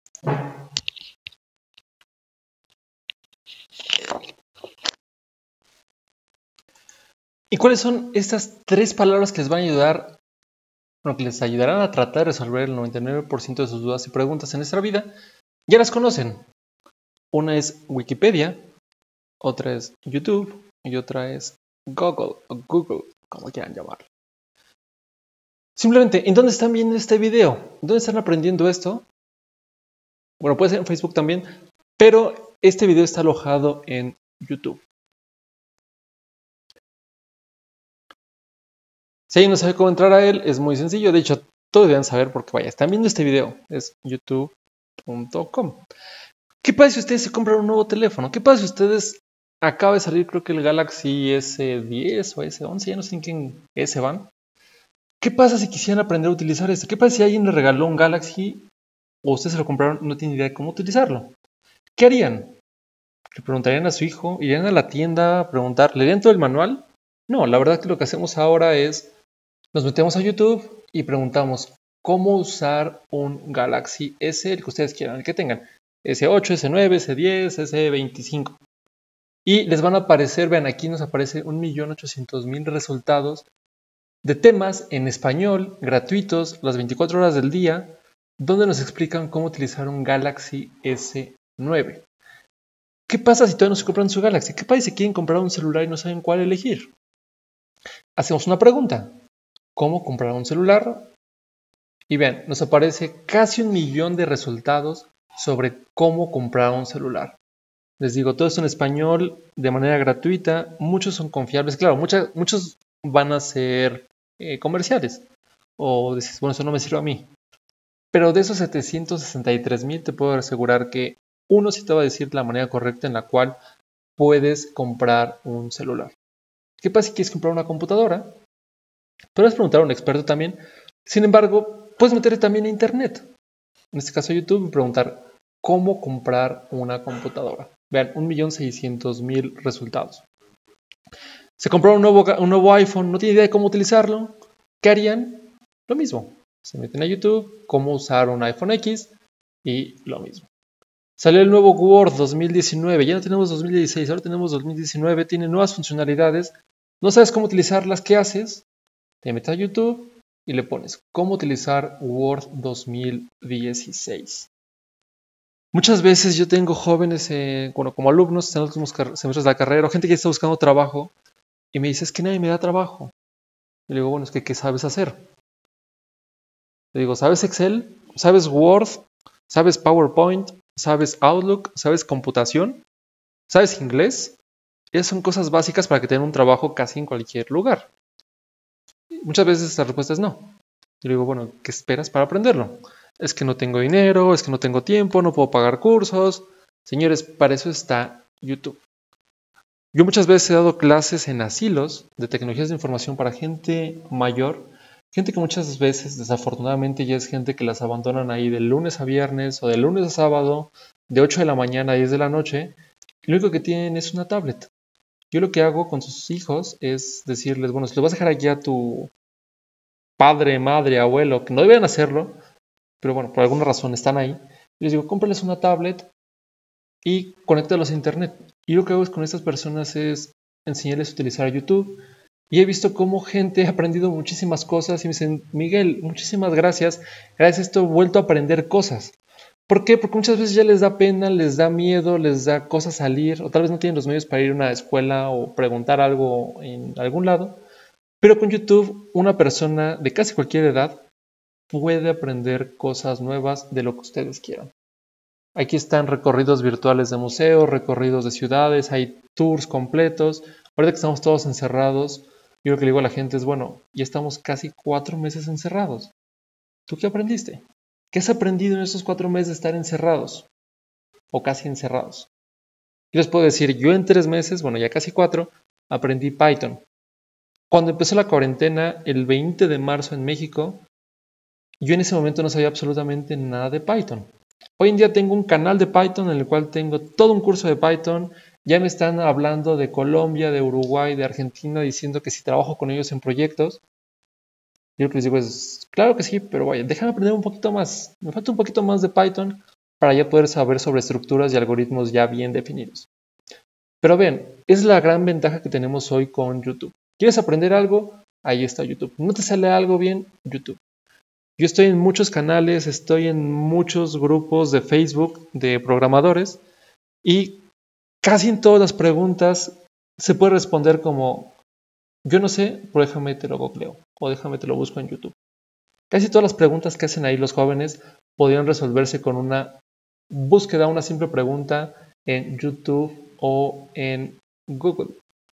¿Y cuáles son estas tres palabras que les van a ayudar, bueno, que les ayudarán a tratar de resolver el noventa y nueve por ciento de sus dudas y preguntas en nuestra vida? Ya las conocen. Una es Wikipedia, otra es YouTube y otra es Google o Google, como quieran llamarlo. Simplemente, ¿en dónde están viendo este video? ¿Dónde están aprendiendo esto? Bueno, puede ser en Facebook también, pero este video está alojado en YouTube. Si alguien no sabe cómo entrar a él, es muy sencillo. De hecho, todos deben saber porque, vaya, están viendo este video. Es youtube punto com. ¿Qué pasa si ustedes se compran un nuevo teléfono? ¿Qué pasa si ustedes acaba de salir, creo que el Galaxy S diez o S once, ya no sé en qué S van? ¿Qué pasa si quisieran aprender a utilizar esto? ¿Qué pasa si alguien le regaló un Galaxy o ustedes se lo compraron y no tienen idea de cómo utilizarlo? ¿Qué harían? ¿Le preguntarían a su hijo? ¿Irían a la tienda a preguntar? ¿Le darían todo el manual? No, la verdad que lo que hacemos ahora es nos metemos a YouTube y preguntamos cómo usar un Galaxy S, el que ustedes quieran, el que tengan. S ocho, S nueve, S diez, S veinticinco. Y les van a aparecer, vean, aquí nos aparece un millón ochocientos mil resultados de temas en español, gratuitos, las veinticuatro horas del día, donde nos explican cómo utilizar un Galaxy S nueve. ¿Qué pasa si todavía no se compran su Galaxy? ¿Qué pasa si quieren comprar un celular y no saben cuál elegir? Hacemos una pregunta. ¿Cómo comprar un celular? Y vean, nos aparece casi un millón de resultados sobre cómo comprar un celular. Les digo, todo esto en español, de manera gratuita. Muchos son confiables. Claro, mucha, muchos van a ser eh, comerciales. O dices, bueno, eso no me sirve a mí. Pero de esos setecientos sesenta y tres mil te puedo asegurar que uno sí te va a decir la manera correcta en la cual puedes comprar un celular. ¿Qué pasa si quieres comprar una computadora? Puedes preguntar a un experto también. Sin embargo, puedes meterte también a internet. En este caso a YouTube y preguntar cómo comprar una computadora. Vean, un millón seiscientos mil resultados. Se compraron un nuevo, un nuevo iPhone, no tiene idea de cómo utilizarlo. ¿Qué harían? Lo mismo. Se meten a YouTube, cómo usar un iPhone X y lo mismo. Salió el nuevo Word dos mil diecinueve. Ya no tenemos dos mil dieciséis, ahora tenemos dos mil diecinueve. Tiene nuevas funcionalidades. No sabes cómo utilizarlas. ¿Qué haces? Te metes a YouTube y le pones cómo utilizar Word dos mil dieciséis. Muchas veces yo tengo jóvenes, eh, bueno, como alumnos en los últimos semestres de la carrera, o gente que está buscando trabajo y me dice, es que nadie me da trabajo. Y le digo, bueno, es que ¿qué sabes hacer? Le digo, ¿sabes Excel? ¿Sabes Word? ¿Sabes PowerPoint? ¿Sabes Outlook? ¿Sabes computación? ¿Sabes inglés? Esas son cosas básicas para que tengan un trabajo casi en cualquier lugar. Muchas veces la respuesta es no. Y le digo, bueno, ¿qué esperas para aprenderlo? Es que no tengo dinero, es que no tengo tiempo, no puedo pagar cursos. Señores, para eso está YouTube. Yo muchas veces he dado clases en asilos de tecnologías de información para gente mayor, gente que muchas veces desafortunadamente ya es gente que las abandonan ahí de lunes a viernes o de lunes a sábado, de ocho de la mañana a diez de la noche, y lo único que tienen es una tablet. Yo lo que hago con sus hijos es decirles, bueno, si lo vas a dejar aquí a tu padre, madre, abuelo, que no deben hacerlo, pero bueno, por alguna razón están ahí, y les digo, cómprales una tablet y conéctalos a internet. Y lo que hago con estas personas es enseñarles a utilizar YouTube. Y he visto cómo gente ha aprendido muchísimas cosas y me dicen, Miguel, muchísimas gracias. Gracias a esto he vuelto a aprender cosas. ¿Por qué? Porque muchas veces ya les da pena, les da miedo, les da cosa salir, o tal vez no tienen los medios para ir a una escuela o preguntar algo en algún lado. Pero con YouTube, una persona de casi cualquier edad puede aprender cosas nuevas de lo que ustedes quieran. Aquí están recorridos virtuales de museos, recorridos de ciudades, hay tours completos. Ahorita que estamos todos encerrados, yo lo que le digo a la gente es, bueno, ya estamos casi cuatro meses encerrados. ¿Tú qué aprendiste? ¿Qué has aprendido en estos cuatro meses de estar encerrados? O casi encerrados. Yo les puedo decir, yo en tres meses, bueno, ya casi cuatro, aprendí Python. Cuando empezó la cuarentena, el veinte de marzo en México, yo en ese momento no sabía absolutamente nada de Python. Hoy en día tengo un canal de Python en el cual tengo todo un curso de Python. Ya me están hablando de Colombia, de Uruguay, de Argentina, diciendo que si trabajo con ellos en proyectos. Yo lo que les digo es, claro que sí, pero vaya, déjame aprender un poquito más. Me falta un poquito más de Python para ya poder saber sobre estructuras y algoritmos ya bien definidos. Pero vean, es la gran ventaja que tenemos hoy con YouTube. ¿Quieres aprender algo? Ahí está YouTube. ¿No te sale algo bien? YouTube. Yo estoy en muchos canales, estoy en muchos grupos de Facebook de programadores y casi en todas las preguntas se puede responder como yo no sé, pero déjame te lo googleo o déjame te lo busco en YouTube. Casi todas las preguntas que hacen ahí los jóvenes podrían resolverse con una búsqueda, una simple pregunta en YouTube o en Google.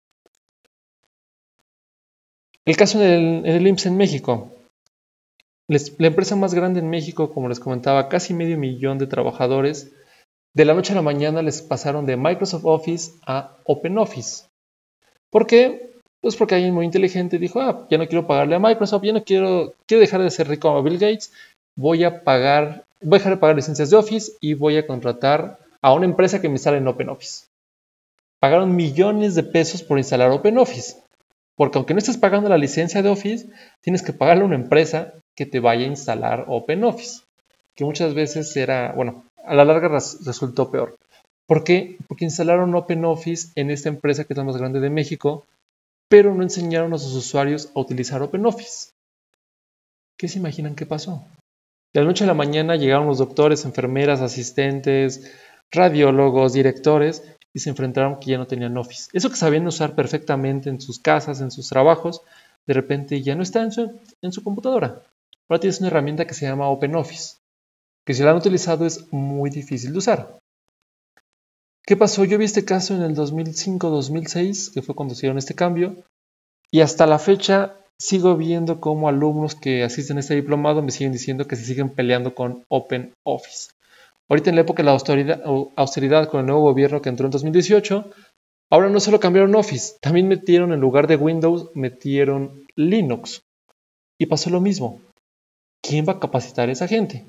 El caso en el, en el I M S S en México. Les, la empresa más grande en México, como les comentaba, casi medio millón de trabajadores, de la noche a la mañana les pasaron de Microsoft Office a OpenOffice. ¿Por qué? Pues porque alguien muy inteligente dijo, ah, ya no quiero pagarle a Microsoft, ya no quiero, quiero dejar de ser rico como Bill Gates, voy a pagar, voy a dejar de pagar licencias de Office y voy a contratar a una empresa que me instale en OpenOffice. Pagaron millones de pesos por instalar OpenOffice. Porque aunque no estés pagando la licencia de Office, tienes que pagarle a una empresa que te vaya a instalar OpenOffice. Que muchas veces era, bueno, a la larga res, resultó peor. ¿Por qué? Porque instalaron OpenOffice en esta empresa que es la más grande de México, pero no enseñaron a sus usuarios a utilizar OpenOffice. ¿Qué se imaginan que pasó? De la noche a la mañana llegaron los doctores, enfermeras, asistentes, radiólogos, directores, y se enfrentaron que ya no tenían Office. Eso que sabían usar perfectamente en sus casas, en sus trabajos, de repente ya no está en su, en su computadora. Ahora tienes una herramienta que se llama OpenOffice, que si la han utilizado es muy difícil de usar. ¿Qué pasó? Yo vi este caso en el dos mil cinco dos mil seis, que fue cuando hicieron este cambio, y hasta la fecha sigo viendo cómo alumnos que asisten a este diplomado me siguen diciendo que se siguen peleando con OpenOffice. Ahorita en la época de la austeridad, austeridad con el nuevo gobierno que entró en dos mil dieciocho, ahora no solo cambiaron Office, también metieron en lugar de Windows, metieron Linux. Y pasó lo mismo. ¿Quién va a capacitar a esa gente?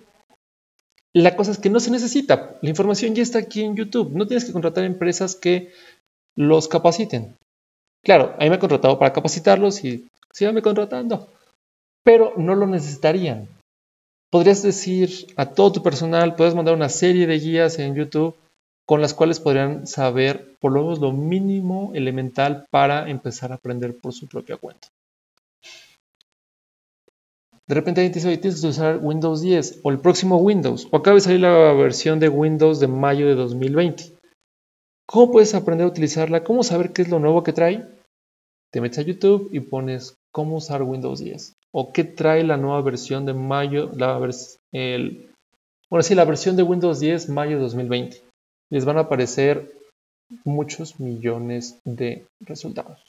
La cosa es que no se necesita. La información ya está aquí en YouTube. No tienes que contratar empresas que los capaciten. Claro, a mí me han contratado para capacitarlos y síganme contratando. Pero no lo necesitarían. Podrías decir a todo tu personal, puedes mandar una serie de guías en YouTube con las cuales podrían saber por lo menos lo mínimo elemental para empezar a aprender por su propia cuenta. De repente alguien te dice, oye, tienes que usar Windows diez o el próximo Windows, o acaba de salir la versión de Windows de mayo de dos mil veinte. ¿Cómo puedes aprender a utilizarla? ¿Cómo saber qué es lo nuevo que trae? Te metes a YouTube y pones cómo usar Windows diez. O qué trae la nueva versión de mayo, la, vers el, bueno, sí, la versión de Windows diez mayo de dos mil veinte. Les van a aparecer muchos millones de resultados.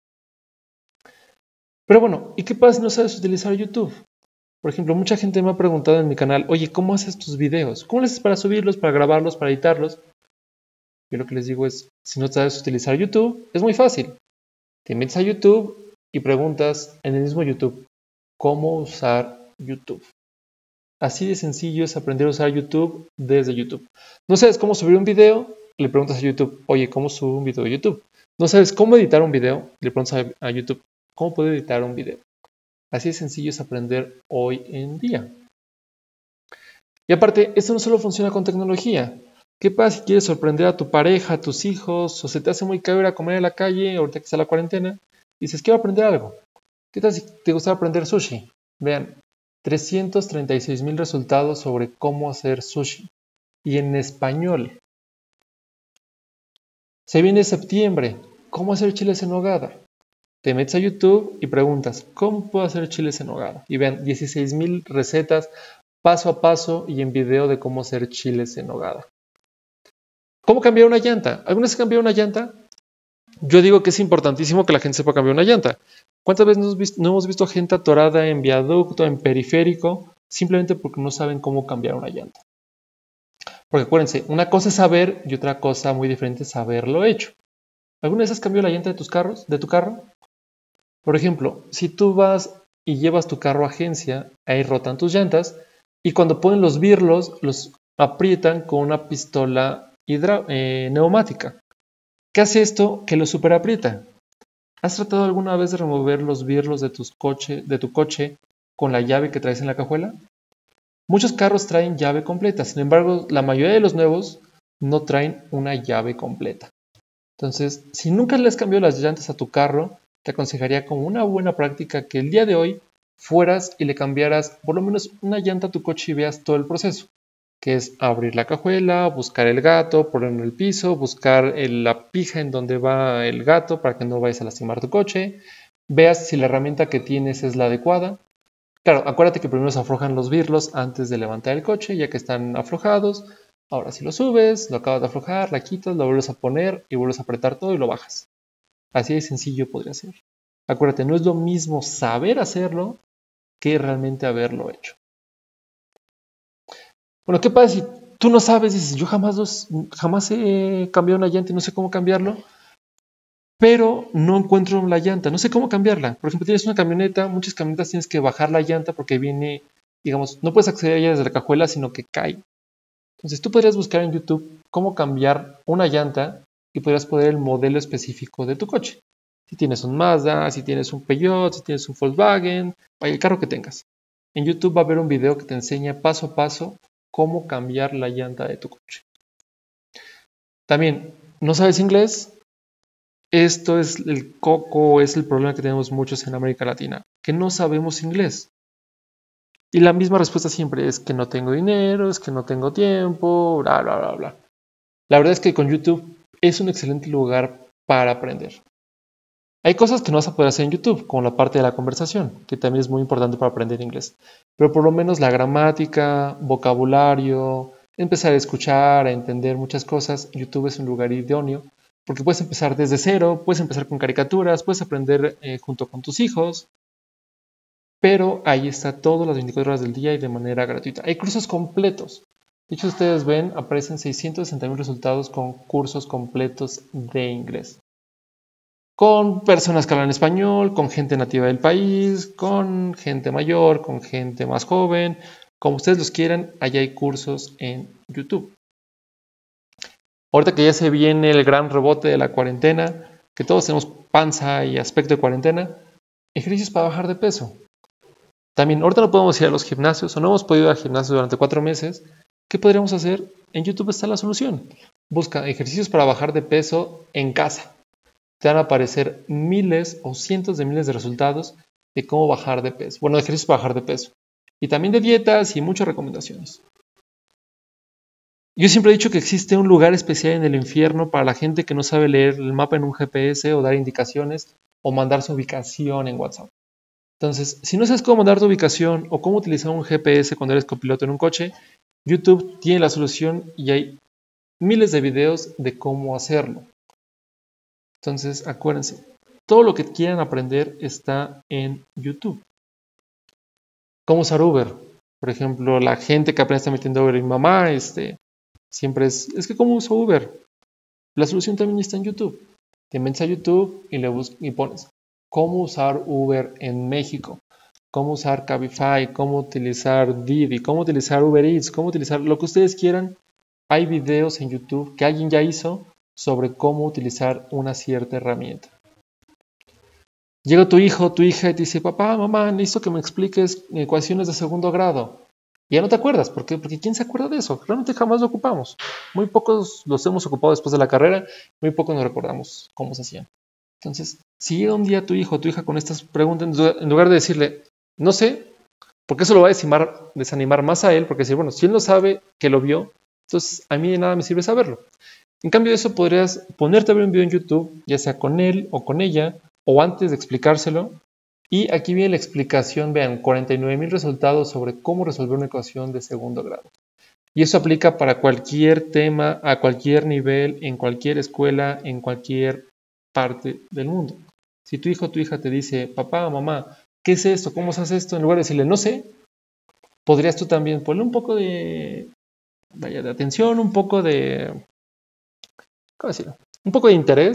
Pero bueno, ¿y qué pasa si no sabes utilizar YouTube? Por ejemplo, mucha gente me ha preguntado en mi canal, oye, ¿cómo haces tus videos? ¿Cómo le haces para subirlos, para grabarlos, para editarlos? Yo lo que les digo es, si no sabes utilizar YouTube, es muy fácil. Te metes a YouTube y preguntas en el mismo YouTube, ¿cómo usar YouTube? Así de sencillo es aprender a usar YouTube desde YouTube. ¿No sabes cómo subir un video? Le preguntas a YouTube, oye, ¿cómo subo un video de YouTube? ¿No sabes cómo editar un video? Le preguntas a YouTube, ¿cómo puedo editar un video? Así de sencillo es aprender hoy en día. Y aparte, esto no solo funciona con tecnología. ¿Qué pasa si quieres sorprender a tu pareja, a tus hijos, o se te hace muy caro ir a comer en la calle, ahorita que está la cuarentena, y dices, quiero aprender algo? ¿Qué tal si te gusta aprender sushi? Vean, trescientos treinta y seis mil resultados sobre cómo hacer sushi. Y en español. Se viene septiembre. ¿Cómo hacer chiles en nogada? Te metes a YouTube y preguntas, ¿cómo puedo hacer chiles en nogada? Y vean, dieciséis mil recetas paso a paso y en video de cómo hacer chiles en nogada. ¿Cómo cambiar una llanta? ¿Alguna vez cambiado una llanta? Yo digo que es importantísimo que la gente sepa cambiar una llanta. ¿Cuántas veces no hemos visto, no hemos visto gente atorada en viaducto, en periférico, simplemente porque no saben cómo cambiar una llanta? Porque acuérdense, una cosa es saber y otra cosa muy diferente es saberlo hecho. ¿Alguna vez has cambiado la llanta de tus carros, de tu carro? Por ejemplo, si tú vas y llevas tu carro a agencia, ahí rotan tus llantas y cuando ponen los birlos, los aprietan con una pistola hidra- eh, neumática. ¿Qué hace esto? Que lo superaprieta. ¿Has tratado alguna vez de remover los birlos de, tus coche, de tu coche con la llave que traes en la cajuela? Muchos carros traen llave completa, sin embargo, la mayoría de los nuevos no traen una llave completa. Entonces, si nunca le has cambiado las llantas a tu carro, te aconsejaría como una buena práctica que el día de hoy fueras y le cambiaras por lo menos una llanta a tu coche y veas todo el proceso, que es abrir la cajuela, buscar el gato, ponerlo en el piso, buscar el- la pija en donde va el gato para que no vayas a lastimar tu coche, veas si la herramienta que tienes es la adecuada. Claro, acuérdate que primero se aflojan los birlos antes de levantar el coche, ya que están aflojados. Ahora si lo subes, lo acabas de aflojar, la quitas, lo vuelves a poner y vuelves a apretar todo y lo bajas. Así de sencillo podría ser. Acuérdate, no es lo mismo saber hacerlo que realmente haberlo hecho. Bueno, ¿qué pasa si tú no sabes? Dices, yo jamás, los, jamás he cambiado una llanta y no sé cómo cambiarlo, pero no encuentro la llanta, no sé cómo cambiarla. Por ejemplo, tienes una camioneta, muchas camionetas tienes que bajar la llanta porque viene, digamos, no puedes acceder a ella desde la cajuela, sino que cae. Entonces tú podrías buscar en YouTube cómo cambiar una llanta y podrías poner el modelo específico de tu coche. Si tienes un Mazda, si tienes un Peugeot, si tienes un Volkswagen, o el carro que tengas. En YouTube va a haber un video que te enseña paso a paso cómo cambiar la llanta de tu coche. También, ¿no sabes inglés? Esto es el coco, es el problema que tenemos muchos en América Latina, que no sabemos inglés. Y la misma respuesta siempre es que no tengo dinero, es que no tengo tiempo, bla, bla, bla, bla. La verdad es que con YouTube es un excelente lugar para aprender. Hay cosas que no vas a poder hacer en YouTube, como la parte de la conversación, que también es muy importante para aprender inglés. Pero por lo menos la gramática, vocabulario, empezar a escuchar, a entender muchas cosas, YouTube es un lugar idóneo, porque puedes empezar desde cero, puedes empezar con caricaturas, puedes aprender eh, junto con tus hijos, pero ahí está todo las veinticuatro horas del día y de manera gratuita. Hay cursos completos. De hecho, ustedes ven, aparecen seiscientos sesenta mil resultados con cursos completos de inglés. Con personas que hablan español, con gente nativa del país, con gente mayor, con gente más joven. Como ustedes los quieran, allá hay cursos en YouTube. Ahorita que ya se viene el gran rebote de la cuarentena, que todos tenemos panza y aspecto de cuarentena, ejercicios para bajar de peso. También, ahorita no podemos ir a los gimnasios o no hemos podido ir al gimnasio durante cuatro meses. ¿Qué podríamos hacer? En YouTube está la solución. Busca ejercicios para bajar de peso en casa. Te van a aparecer miles o cientos de miles de resultados de cómo bajar de peso. Bueno, de ejercicios para bajar de peso. Y también de dietas y muchas recomendaciones. Yo siempre he dicho que existe un lugar especial en el infierno para la gente que no sabe leer el mapa en un G P S o dar indicaciones o mandar su ubicación en WhatsApp. Entonces, si no sabes cómo mandar tu ubicación o cómo utilizar un G P S cuando eres copiloto en un coche, YouTube tiene la solución y hay miles de videos de cómo hacerlo. Entonces, acuérdense, todo lo que quieran aprender está en YouTube. ¿Cómo usar Uber? Por ejemplo, la gente que apenas está metiendo Uber, mi mamá, este, siempre es, es que ¿cómo uso Uber? La solución también está en YouTube. Te metes a YouTube y le bus y pones cómo usar Uber en México, cómo usar Cabify, cómo utilizar Didi, cómo utilizar Uber Eats, cómo utilizar lo que ustedes quieran. Hay videos en YouTube que alguien ya hizo sobre cómo utilizar una cierta herramienta. Llega tu hijo, tu hija y te dice, papá, mamá, necesito que me expliques ecuaciones de segundo grado. Y ya no te acuerdas, ¿por qué? Porque ¿quién se acuerda de eso? Realmente jamás lo ocupamos. Muy pocos los hemos ocupado después de la carrera, muy pocos nos recordamos cómo se hacían. Entonces, si llega un día tu hijo o tu hija con estas preguntas, en lugar de decirle, no sé, porque eso lo va a desanimar, desanimar más a él, porque decir, bueno, si él no sabe que lo vio, entonces a mí de nada me sirve saberlo. En cambio de eso, podrías ponerte a ver un video en YouTube, ya sea con él o con ella, o antes de explicárselo. Y aquí viene la explicación, vean, cuarenta y nueve mil resultados sobre cómo resolver una ecuación de segundo grado. Y eso aplica para cualquier tema, a cualquier nivel, en cualquier escuela, en cualquier parte del mundo. Si tu hijo o tu hija te dice, papá o mamá, ¿qué es esto? ¿Cómo se hace esto? En lugar de decirle, no sé, podrías tú también ponerle un poco de, vaya, de atención, un poco de, ¿cómo decirlo? Un poco de interés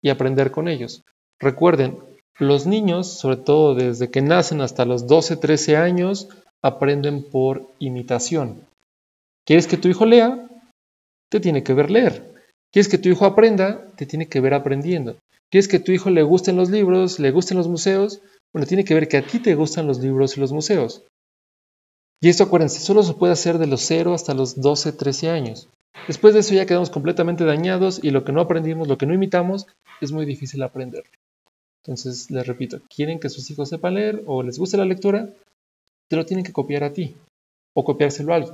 y aprender con ellos. Recuerden, los niños, sobre todo desde que nacen hasta los doce, trece años, aprenden por imitación. ¿Quieres que tu hijo lea? Te tiene que ver leer. ¿Quieres que tu hijo aprenda? Te tiene que ver aprendiendo. ¿Quieres que tu hijo le gusten los libros, le gusten los museos? Bueno, tiene que ver que a ti te gustan los libros y los museos. Y esto, acuérdense, solo se puede hacer de los cero hasta los doce, trece años. Después de eso ya quedamos completamente dañados y lo que no aprendimos, lo que no imitamos, es muy difícil aprender. Entonces, les repito, ¿quieren que sus hijos sepan leer o les guste la lectura? Te lo tienen que copiar a ti o copiárselo a alguien.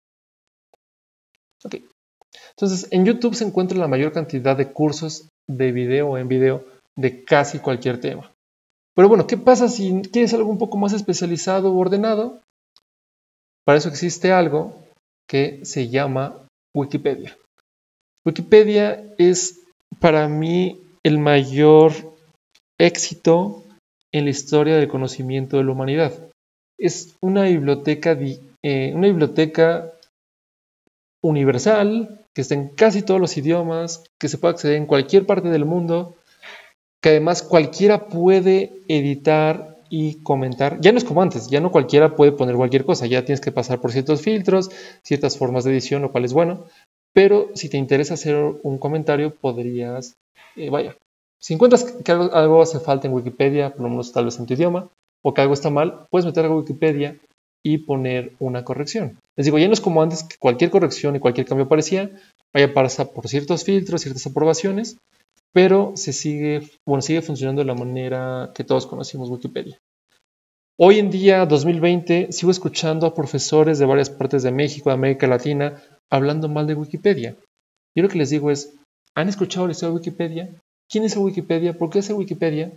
Ok. Entonces, en YouTube se encuentra la mayor cantidad de cursos de video o en video de casi cualquier tema. Pero bueno, ¿qué pasa si quieres algo un poco más especializado o ordenado? Para eso existe algo que se llama Wikipedia. Wikipedia es para mí el mayor éxito en la historia del conocimiento de la humanidad. Es una biblioteca, eh, una biblioteca universal que está en casi todos los idiomas, que se puede acceder en cualquier parte del mundo, que además cualquiera puede editar y comentar. Ya no es como antes, ya no cualquiera puede poner cualquier cosa, ya tienes que pasar por ciertos filtros, ciertas formas de edición, lo cual es bueno, pero si te interesa hacer un comentario, podrías, eh, vaya, si encuentras que algo, algo hace falta en Wikipedia, por lo menos tal vez en tu idioma, o que algo está mal, puedes meter a Wikipedia y poner una corrección. Les digo, ya no es como antes que cualquier corrección y cualquier cambio aparecía, vaya pasa por ciertos filtros, ciertas aprobaciones, pero se sigue, bueno, sigue funcionando de la manera que todos conocimos Wikipedia. Hoy en día, dos mil veinte, sigo escuchando a profesores de varias partes de México, de América Latina, hablando mal de Wikipedia. Yo lo que les digo es, ¿han escuchado la historia de Wikipedia? ¿Quién es el Wikipedia? ¿Por qué es el Wikipedia?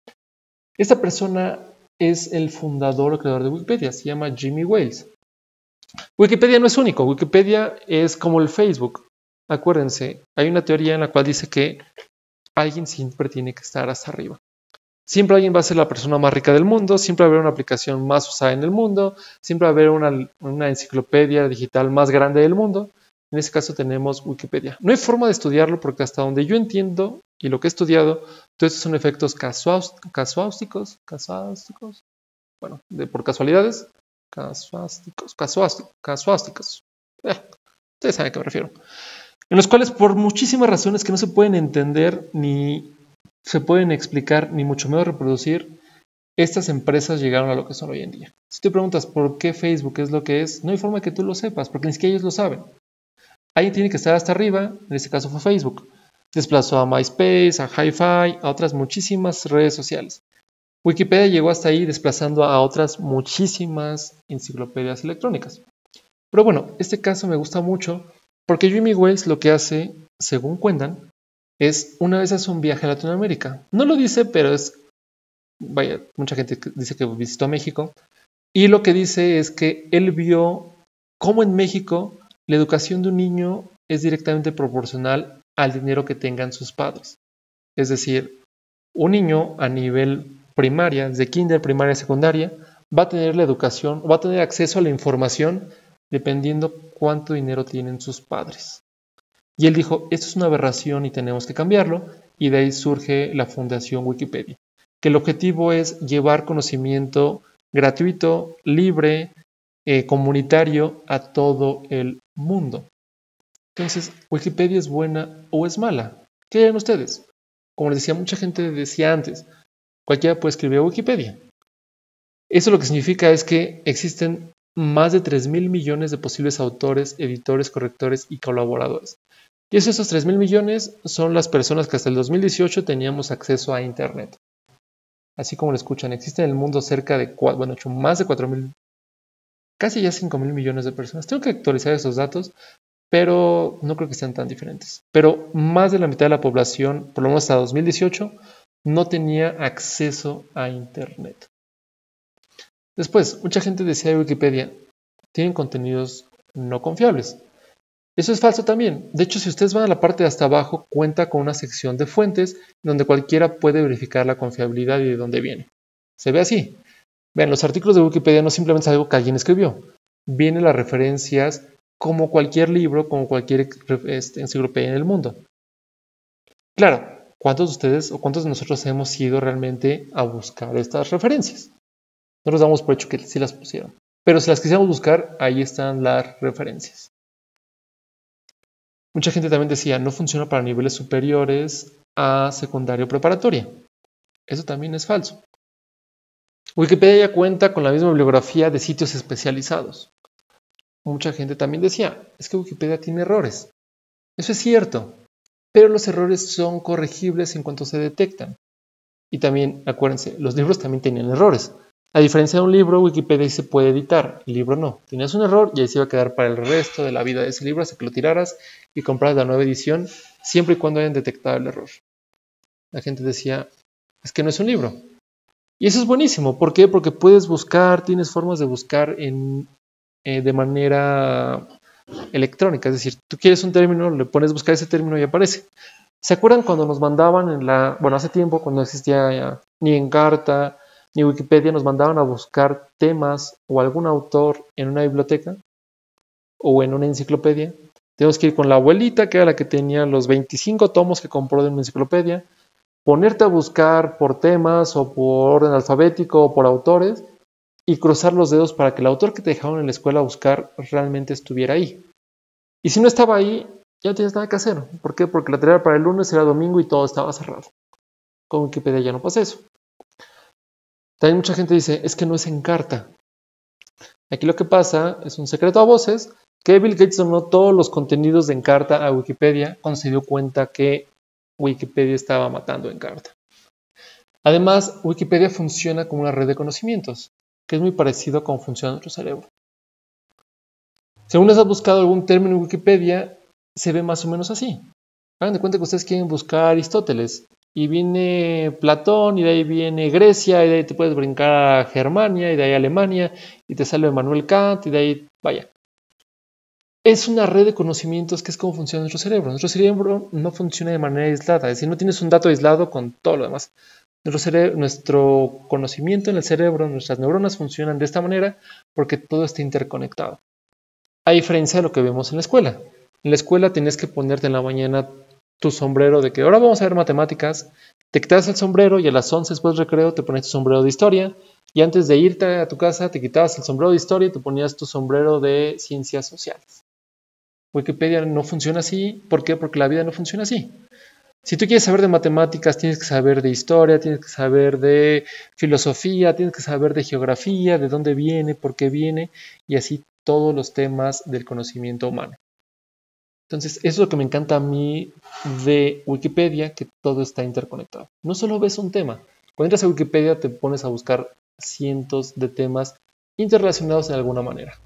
Esta persona es el fundador o creador de Wikipedia, se llama Jimmy Wales. Wikipedia no es único, Wikipedia es como el Facebook. Acuérdense, hay una teoría en la cual dice que alguien siempre tiene que estar hasta arriba. Siempre alguien va a ser la persona más rica del mundo, siempre va a haber una aplicación más usada en el mundo, siempre va a haber una, una enciclopedia digital más grande del mundo. En este caso tenemos Wikipedia. No hay forma de estudiarlo porque hasta donde yo entiendo y lo que he estudiado, todos estos son efectos casuísticos, casuísticos, bueno, de, por casualidades, casuísticos, casuísticos, casuísticos. Eh, ustedes saben a qué me refiero. En los cuales por muchísimas razones que no se pueden entender ni se pueden explicar, ni mucho menos reproducir, estas empresas llegaron a lo que son hoy en día. Si te preguntas por qué Facebook es lo que es, no hay forma que tú lo sepas, porque ni siquiera ellos lo saben. Alguien tiene que estar hasta arriba, en este caso fue Facebook. Desplazó a MySpace, a Hi-Fi, a otras muchísimas redes sociales. Wikipedia llegó hasta ahí desplazando a otras muchísimas enciclopedias electrónicas. Pero bueno, este caso me gusta mucho porque Jimmy Wales lo que hace, según cuentan, es una vez hace un viaje a Latinoamérica. No lo dice, pero es, vaya, mucha gente dice que visitó México. Y lo que dice es que él vio cómo en México la educación de un niño es directamente proporcional al dinero que tengan sus padres. Es decir, un niño a nivel primaria, desde kinder, primaria, secundaria, va a tener la educación, va a tener acceso a la información dependiendo cuánto dinero tienen sus padres. Y él dijo, esto es una aberración y tenemos que cambiarlo, y de ahí surge la Fundación Wikipedia, que el objetivo es llevar conocimiento gratuito, libre, eh, comunitario a todo el mundo. Entonces, ¿Wikipedia es buena o es mala? ¿Qué dirán ustedes? Como les decía, mucha gente decía antes, cualquiera puede escribir a Wikipedia. Eso lo que significa es que existen más de tres mil millones de posibles autores, editores, correctores y colaboradores. Y esos tres mil millones son las personas que hasta el dos mil dieciocho teníamos acceso a Internet. Así como lo escuchan, existen en el mundo cerca de, bueno, más de cuatro mil, casi ya cinco mil millones de personas. Tengo que actualizar esos datos, pero no creo que sean tan diferentes. Pero más de la mitad de la población, por lo menos hasta dos mil dieciocho, no tenía acceso a Internet. Después, mucha gente decía de Wikipedia, tienen contenidos no confiables. Eso es falso también. De hecho, si ustedes van a la parte de hasta abajo, cuenta con una sección de fuentes donde cualquiera puede verificar la confiabilidad y de dónde viene. Se ve así. Vean, los artículos de Wikipedia no simplemente es algo que alguien escribió. Vienen las referencias como cualquier libro, como cualquier este, enciclopedia en el mundo. Claro, ¿cuántos de ustedes o cuántos de nosotros hemos ido realmente a buscar estas referencias? No nos damos por hecho que sí las pusieron. Pero si las quisiéramos buscar, ahí están las referencias. Mucha gente también decía, no funciona para niveles superiores a secundario preparatoria. Eso también es falso. Wikipedia ya cuenta con la misma bibliografía de sitios especializados. Mucha gente también decía, es que Wikipedia tiene errores. Eso es cierto, pero los errores son corregibles en cuanto se detectan. Y también, acuérdense, los libros también tenían errores. A diferencia de un libro, Wikipedia se puede editar, el libro no. Tenías un error y ahí se iba a quedar para el resto de la vida de ese libro hasta que lo tiraras y compraras la nueva edición, siempre y cuando hayan detectado el error. La gente decía, es que no es un libro. Y eso es buenísimo. ¿Por qué? Porque puedes buscar, tienes formas de buscar en, eh, de manera electrónica. Es decir, tú quieres un término, le pones buscar ese término y aparece. ¿Se acuerdan cuando nos mandaban en la, bueno, hace tiempo, cuando no existía ya, ni Encarta, ni Wikipedia, nos mandaban a buscar temas o algún autor en una biblioteca o en una enciclopedia? Tenemos que ir con la abuelita, que era la que tenía los veinticinco tomos que compró de una enciclopedia, ponerte a buscar por temas o por orden alfabético o por autores y cruzar los dedos para que el autor que te dejaron en la escuela a buscar realmente estuviera ahí. Y si no estaba ahí, ya no tienes nada que hacer. ¿Por qué? Porque la tarea para el lunes era domingo y todo estaba cerrado. Con Wikipedia ya no pasa eso. También mucha gente dice, es que no es Encarta. Aquí lo que pasa es un secreto a voces, que Bill Gates donó todos los contenidos de Encarta a Wikipedia cuando se dio cuenta que Wikipedia estaba matando Encarta. Además, Wikipedia funciona como una red de conocimientos, que es muy parecido a cómo funciona nuestro cerebro. Si alguna vez has buscado algún término en Wikipedia, se ve más o menos así. Hagan de cuenta que ustedes quieren buscar Aristóteles, y viene Platón, y de ahí viene Grecia, y de ahí te puedes brincar a Germania, y de ahí a Alemania, y te sale Immanuel Kant, y de ahí, vaya. Es una red de conocimientos que es cómo funciona nuestro cerebro. Nuestro cerebro no funciona de manera aislada, es decir, no tienes un dato aislado con todo lo demás. Nuestro, cerebro, nuestro conocimiento en el cerebro, nuestras neuronas funcionan de esta manera porque todo está interconectado. A diferencia de lo que vemos en la escuela. En la escuela tienes que ponerte en la mañana tu sombrero de que ahora vamos a ver matemáticas, te quitas el sombrero y a las once después del recreo te pones tu sombrero de historia y antes de irte a tu casa te quitabas el sombrero de historia y te ponías tu sombrero de ciencias sociales. Wikipedia no funciona así. ¿Por qué? Porque la vida no funciona así. Si tú quieres saber de matemáticas, tienes que saber de historia, tienes que saber de filosofía, tienes que saber de geografía, de dónde viene, por qué viene y así todos los temas del conocimiento humano. Entonces, eso es lo que me encanta a mí de Wikipedia, que todo está interconectado. No solo ves un tema. Cuando entras a Wikipedia te pones a buscar cientos de temas interrelacionados de alguna manera.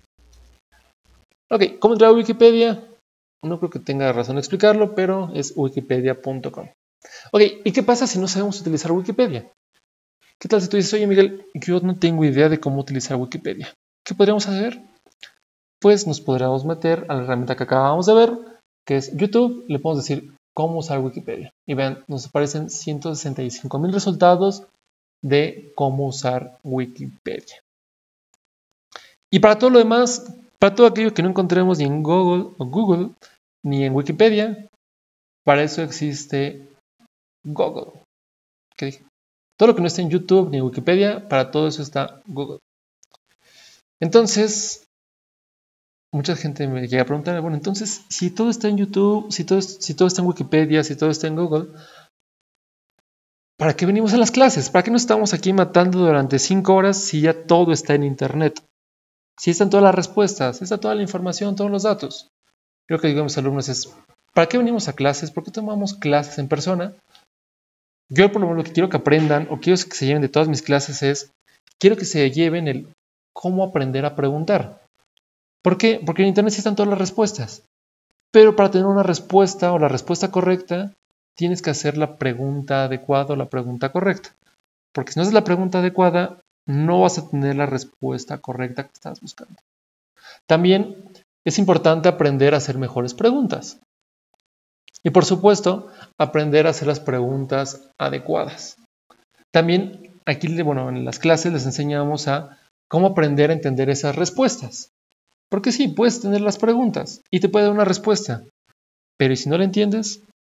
Ok, ¿cómo entrar a Wikipedia? No creo que tenga razón de explicarlo, pero es wikipedia punto com. Ok, ¿y qué pasa si no sabemos utilizar Wikipedia? ¿Qué tal si tú dices, oye Miguel, yo no tengo idea de cómo utilizar Wikipedia? ¿Qué podríamos hacer? Pues nos podríamos meter a la herramienta que acabamos de ver, que es YouTube. Le podemos decir cómo usar Wikipedia. Y vean, nos aparecen ciento sesenta y cinco mil resultados de cómo usar Wikipedia. Y para todo lo demás, para todo aquello que no encontremos ni en Google, o Google ni en Wikipedia, para eso existe Google. ¿Qué dije? Todo lo que no está en YouTube ni en Wikipedia, para todo eso está Google. Entonces, mucha gente me llega a preguntar, bueno, entonces, si todo está en YouTube, si todo, si todo está en Wikipedia, si todo está en Google, ¿para qué venimos a las clases? ¿Para qué nos estamos aquí matando durante cinco horas si ya todo está en Internet? Si están todas las respuestas, está toda la información, todos los datos. Creo que digo a mis alumnos es, ¿para qué venimos a clases? ¿Por qué tomamos clases en persona? Yo por lo menos lo que quiero que aprendan o quiero que se lleven de todas mis clases es, quiero que se lleven el cómo aprender a preguntar. ¿Por qué? Porque en Internet sí están todas las respuestas. Pero para tener una respuesta o la respuesta correcta, tienes que hacer la pregunta adecuada o la pregunta correcta. Porque si no haces la pregunta adecuada, no vas a tener la respuesta correcta que estás buscando. También es importante aprender a hacer mejores preguntas. Y por supuesto, aprender a hacer las preguntas adecuadas. También aquí, bueno, en las clases les enseñamos a cómo aprender a entender esas respuestas. Porque sí, puedes tener las preguntas y te puede dar una respuesta. Pero ¿y si no la entiendes?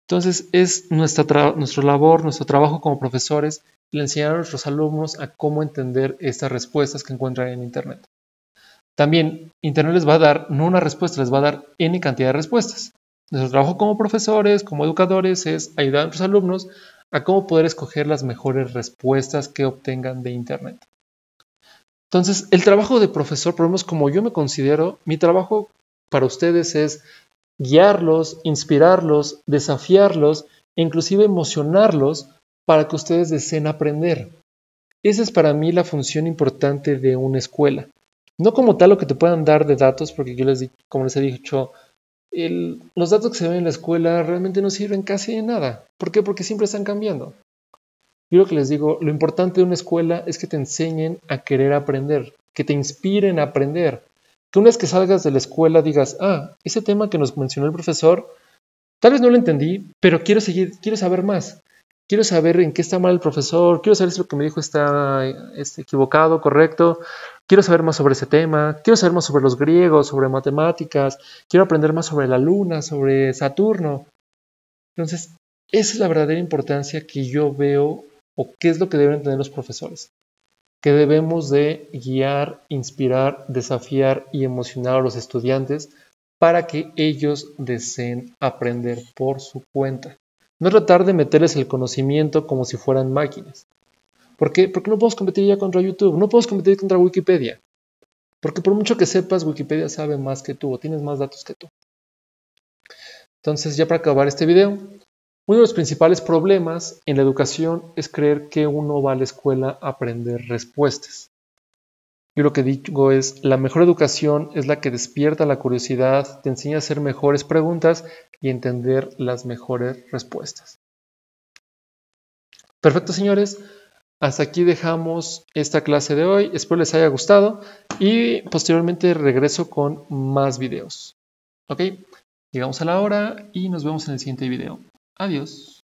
Entonces es nuestra, nuestra labor, nuestro trabajo como profesores, el enseñar a nuestros alumnos a cómo entender estas respuestas que encuentran en Internet. También Internet les va a dar, no una respuesta, les va a dar N cantidad de respuestas. Nuestro trabajo como profesores, como educadores, es ayudar a nuestros alumnos a cómo poder escoger las mejores respuestas que obtengan de Internet. Entonces, el trabajo de profesor, por lo menos como yo me considero, mi trabajo para ustedes es guiarlos, inspirarlos, desafiarlos e inclusive emocionarlos para que ustedes deseen aprender. Esa es para mí la función importante de una escuela. No como tal lo que te puedan dar de datos, porque yo les di, como les he dicho, el, los datos que se ven en la escuela realmente no sirven casi de nada. ¿Por qué? Porque siempre están cambiando. Yo lo que les digo, lo importante de una escuela es que te enseñen a querer aprender, que te inspiren a aprender. Que una vez que salgas de la escuela digas, ah, ese tema que nos mencionó el profesor, tal vez no lo entendí, pero quiero seguir, quiero saber más. Quiero saber en qué está mal el profesor, quiero saber si lo que me dijo está, está equivocado, correcto. Quiero saber más sobre ese tema, quiero saber más sobre los griegos, sobre matemáticas, quiero aprender más sobre la luna, sobre Saturno. Entonces, esa es la verdadera importancia que yo veo o qué es lo que deben tener los profesores. Que debemos de guiar, inspirar, desafiar y emocionar a los estudiantes para que ellos deseen aprender por su cuenta. No tratar de meterles el conocimiento como si fueran máquinas. ¿Por qué? Porque no podemos competir ya contra YouTube, no podemos competir contra Wikipedia. Porque por mucho que sepas, Wikipedia sabe más que tú o tienes más datos que tú. Entonces, ya para acabar este video, uno de los principales problemas en la educación es creer que uno va a la escuela a aprender respuestas. Yo lo que digo es, la mejor educación es la que despierta la curiosidad, te enseña a hacer mejores preguntas y entender las mejores respuestas. Perfecto, señores. Hasta aquí dejamos esta clase de hoy. Espero les haya gustado y posteriormente regreso con más videos. Ok, llegamos a la hora y nos vemos en el siguiente video. Adiós.